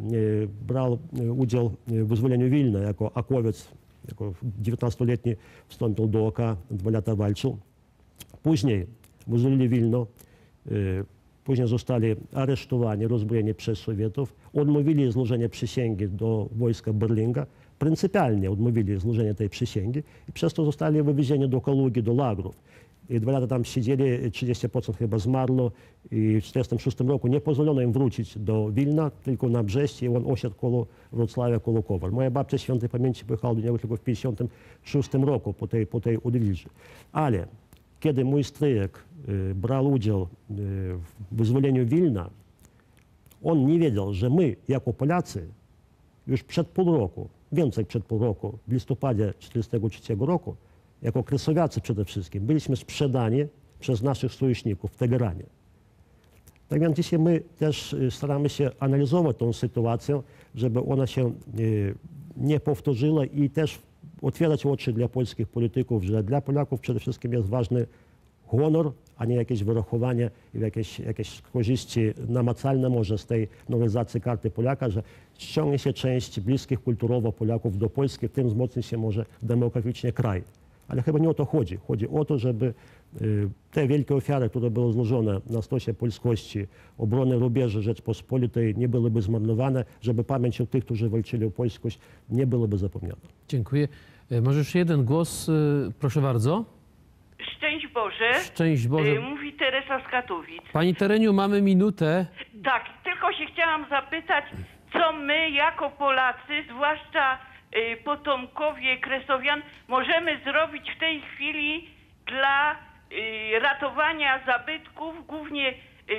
Speaker 2: brał udział w wyzwoleniu Wilna jako akowiec, jako dziewiętnastoletni wstąpił do O K, dwa lata walczył. Później wyzwolili Wilno, później zostali aresztowani, rozbrojeni przez Sowietów, odmówili złożenia przysięgi do wojska Berlinga, pryncypialnie odmówili złożenia tej przysięgi i przez to zostali wywiezieni do Kalugi, do lagrów. I dwa lata tam siedzieli, trzydzieści procent chyba zmarło i w tysiąc dziewięćset czterdziestym szóstym roku nie pozwolono im wrócić do Wilna, tylko na Brzeście i on osiadł koło Wrocławia, koło Kowal. Moja babcia świętej pamięci pojechała do niego tylko w tysiąc dziewięćset pięćdziesiątym szóstym roku po tej, po tej odwilży. Ale kiedy mój stryjek y, brał udział y, w wyzwoleniu Wilna, on nie wiedział, że my jako Polacy już przed pół roku, więcej przed pół roku, w listopadzie tysiąc dziewięćset czterdziestego trzeciego roku, jako kresowiacy przede wszystkim, byliśmy sprzedani przez naszych sojuszników w Teheranie. Tak więc dzisiaj my też staramy się analizować tą sytuację, żeby ona się nie powtórzyła i też otwierać oczy dla polskich polityków, że dla Polaków przede wszystkim jest ważny honor, a nie jakieś wyrachowanie i jakieś, jakieś korzyści namacalne może z tej nowelizacji karty Polaka, że ściągnie się część bliskich kulturowo Polaków do Polski, tym wzmocni się może demograficznie kraj. Ale chyba nie o to chodzi. Chodzi o to, żeby y, te wielkie ofiary, które były złożone na stosie polskości, obrony rubieży Rzeczpospolitej nie byłyby zmarnowane, żeby pamięć o tych, którzy walczyli o polskość, nie byłaby zapomniana.
Speaker 1: Dziękuję. E, Może jeszcze jeden głos, e, proszę bardzo.
Speaker 8: Szczęść Boże.
Speaker 1: Szczęść Boże.
Speaker 8: Y, Mówi Teresa z Katowic.
Speaker 1: Pani Tereniu, mamy minutę.
Speaker 8: Tak, tylko się chciałam zapytać, co my jako Polacy, zwłaszcza y, potomkowie Kresowian, możemy zrobić w tej chwili dla y, ratowania zabytków, głównie y,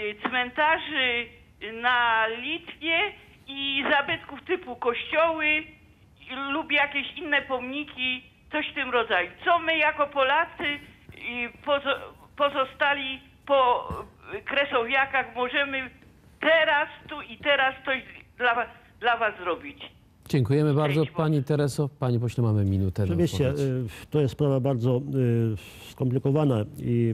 Speaker 8: cmentarzy na Litwie i zabytków typu kościoły y, lub jakieś inne pomniki, coś w tym rodzaju. Co my jako Polacy y, pozo pozostali po y, Kresowiakach możemy teraz, tu i teraz coś dla, dla was zrobić?
Speaker 1: Dziękujemy bardzo
Speaker 8: Boże.
Speaker 1: Pani Tereso. Pani pośle, mamy minutę. na
Speaker 2: Oczywiście
Speaker 1: odpowiedź.
Speaker 2: y, to jest sprawa bardzo y, skomplikowana i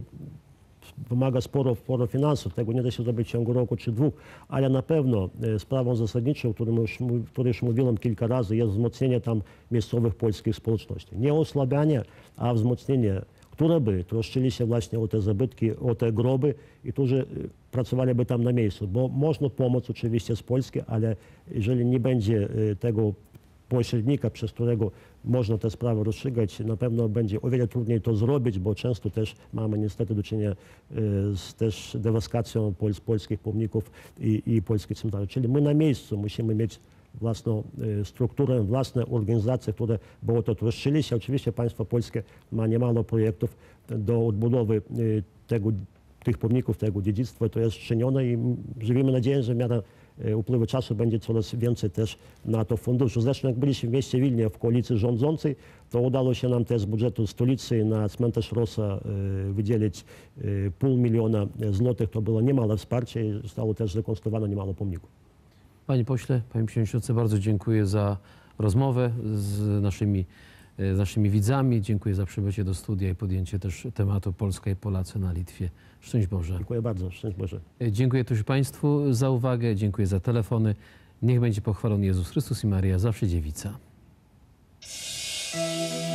Speaker 2: wymaga sporo, sporo finansów. Tego nie da się zrobić w ciągu roku czy dwóch, ale na pewno y, sprawą zasadniczą, o której już, której już mówiłem kilka razy, jest wzmocnienie tam miejscowych polskich społeczności. Nie osłabianie, a wzmocnienie, które by troszczyli się właśnie o te zabytki, o te groby i którzy y, pracowaliby tam na miejscu. Bo można pomóc oczywiście z Polski, ale jeżeli nie będzie y, tego pośrednika, przez którego można te sprawy rozstrzygać, na pewno będzie o wiele trudniej to zrobić, bo często też mamy niestety do czynienia y, z też dewaskacją pol, polskich pomników i, i polskich cmentarzy. Czyli my na miejscu musimy mieć własną y, strukturę, własne organizacje, które by o to troszczyli się. Oczywiście państwo polskie ma niemało projektów do odbudowy y, tego, tych pomników, tego dziedzictwa. To jest czynione i żywimy nadzieję, że w miarę upływu czasu będzie coraz więcej też na to funduszy. Zresztą jak byliśmy w mieście Wilnie w koalicji rządzącej, to udało się nam też z budżetu stolicy na cmentarz Rosa wydzielić pół miliona złotych. To było niemałe wsparcie i zostało też zrekonstruowane niemało pomników.
Speaker 1: Panie pośle, panie przewodniczący, bardzo dziękuję za rozmowę z naszymi, z naszymi widzami. Dziękuję za przybycie do studia i podjęcie też tematu Polska i Polacy na Litwie. Szczęść Boże.
Speaker 2: Dziękuję bardzo. Szczęść Boże.
Speaker 1: Dziękuję też Państwu za uwagę. Dziękuję za telefony. Niech będzie pochwalony Jezus Chrystus i Maria, zawsze dziewica.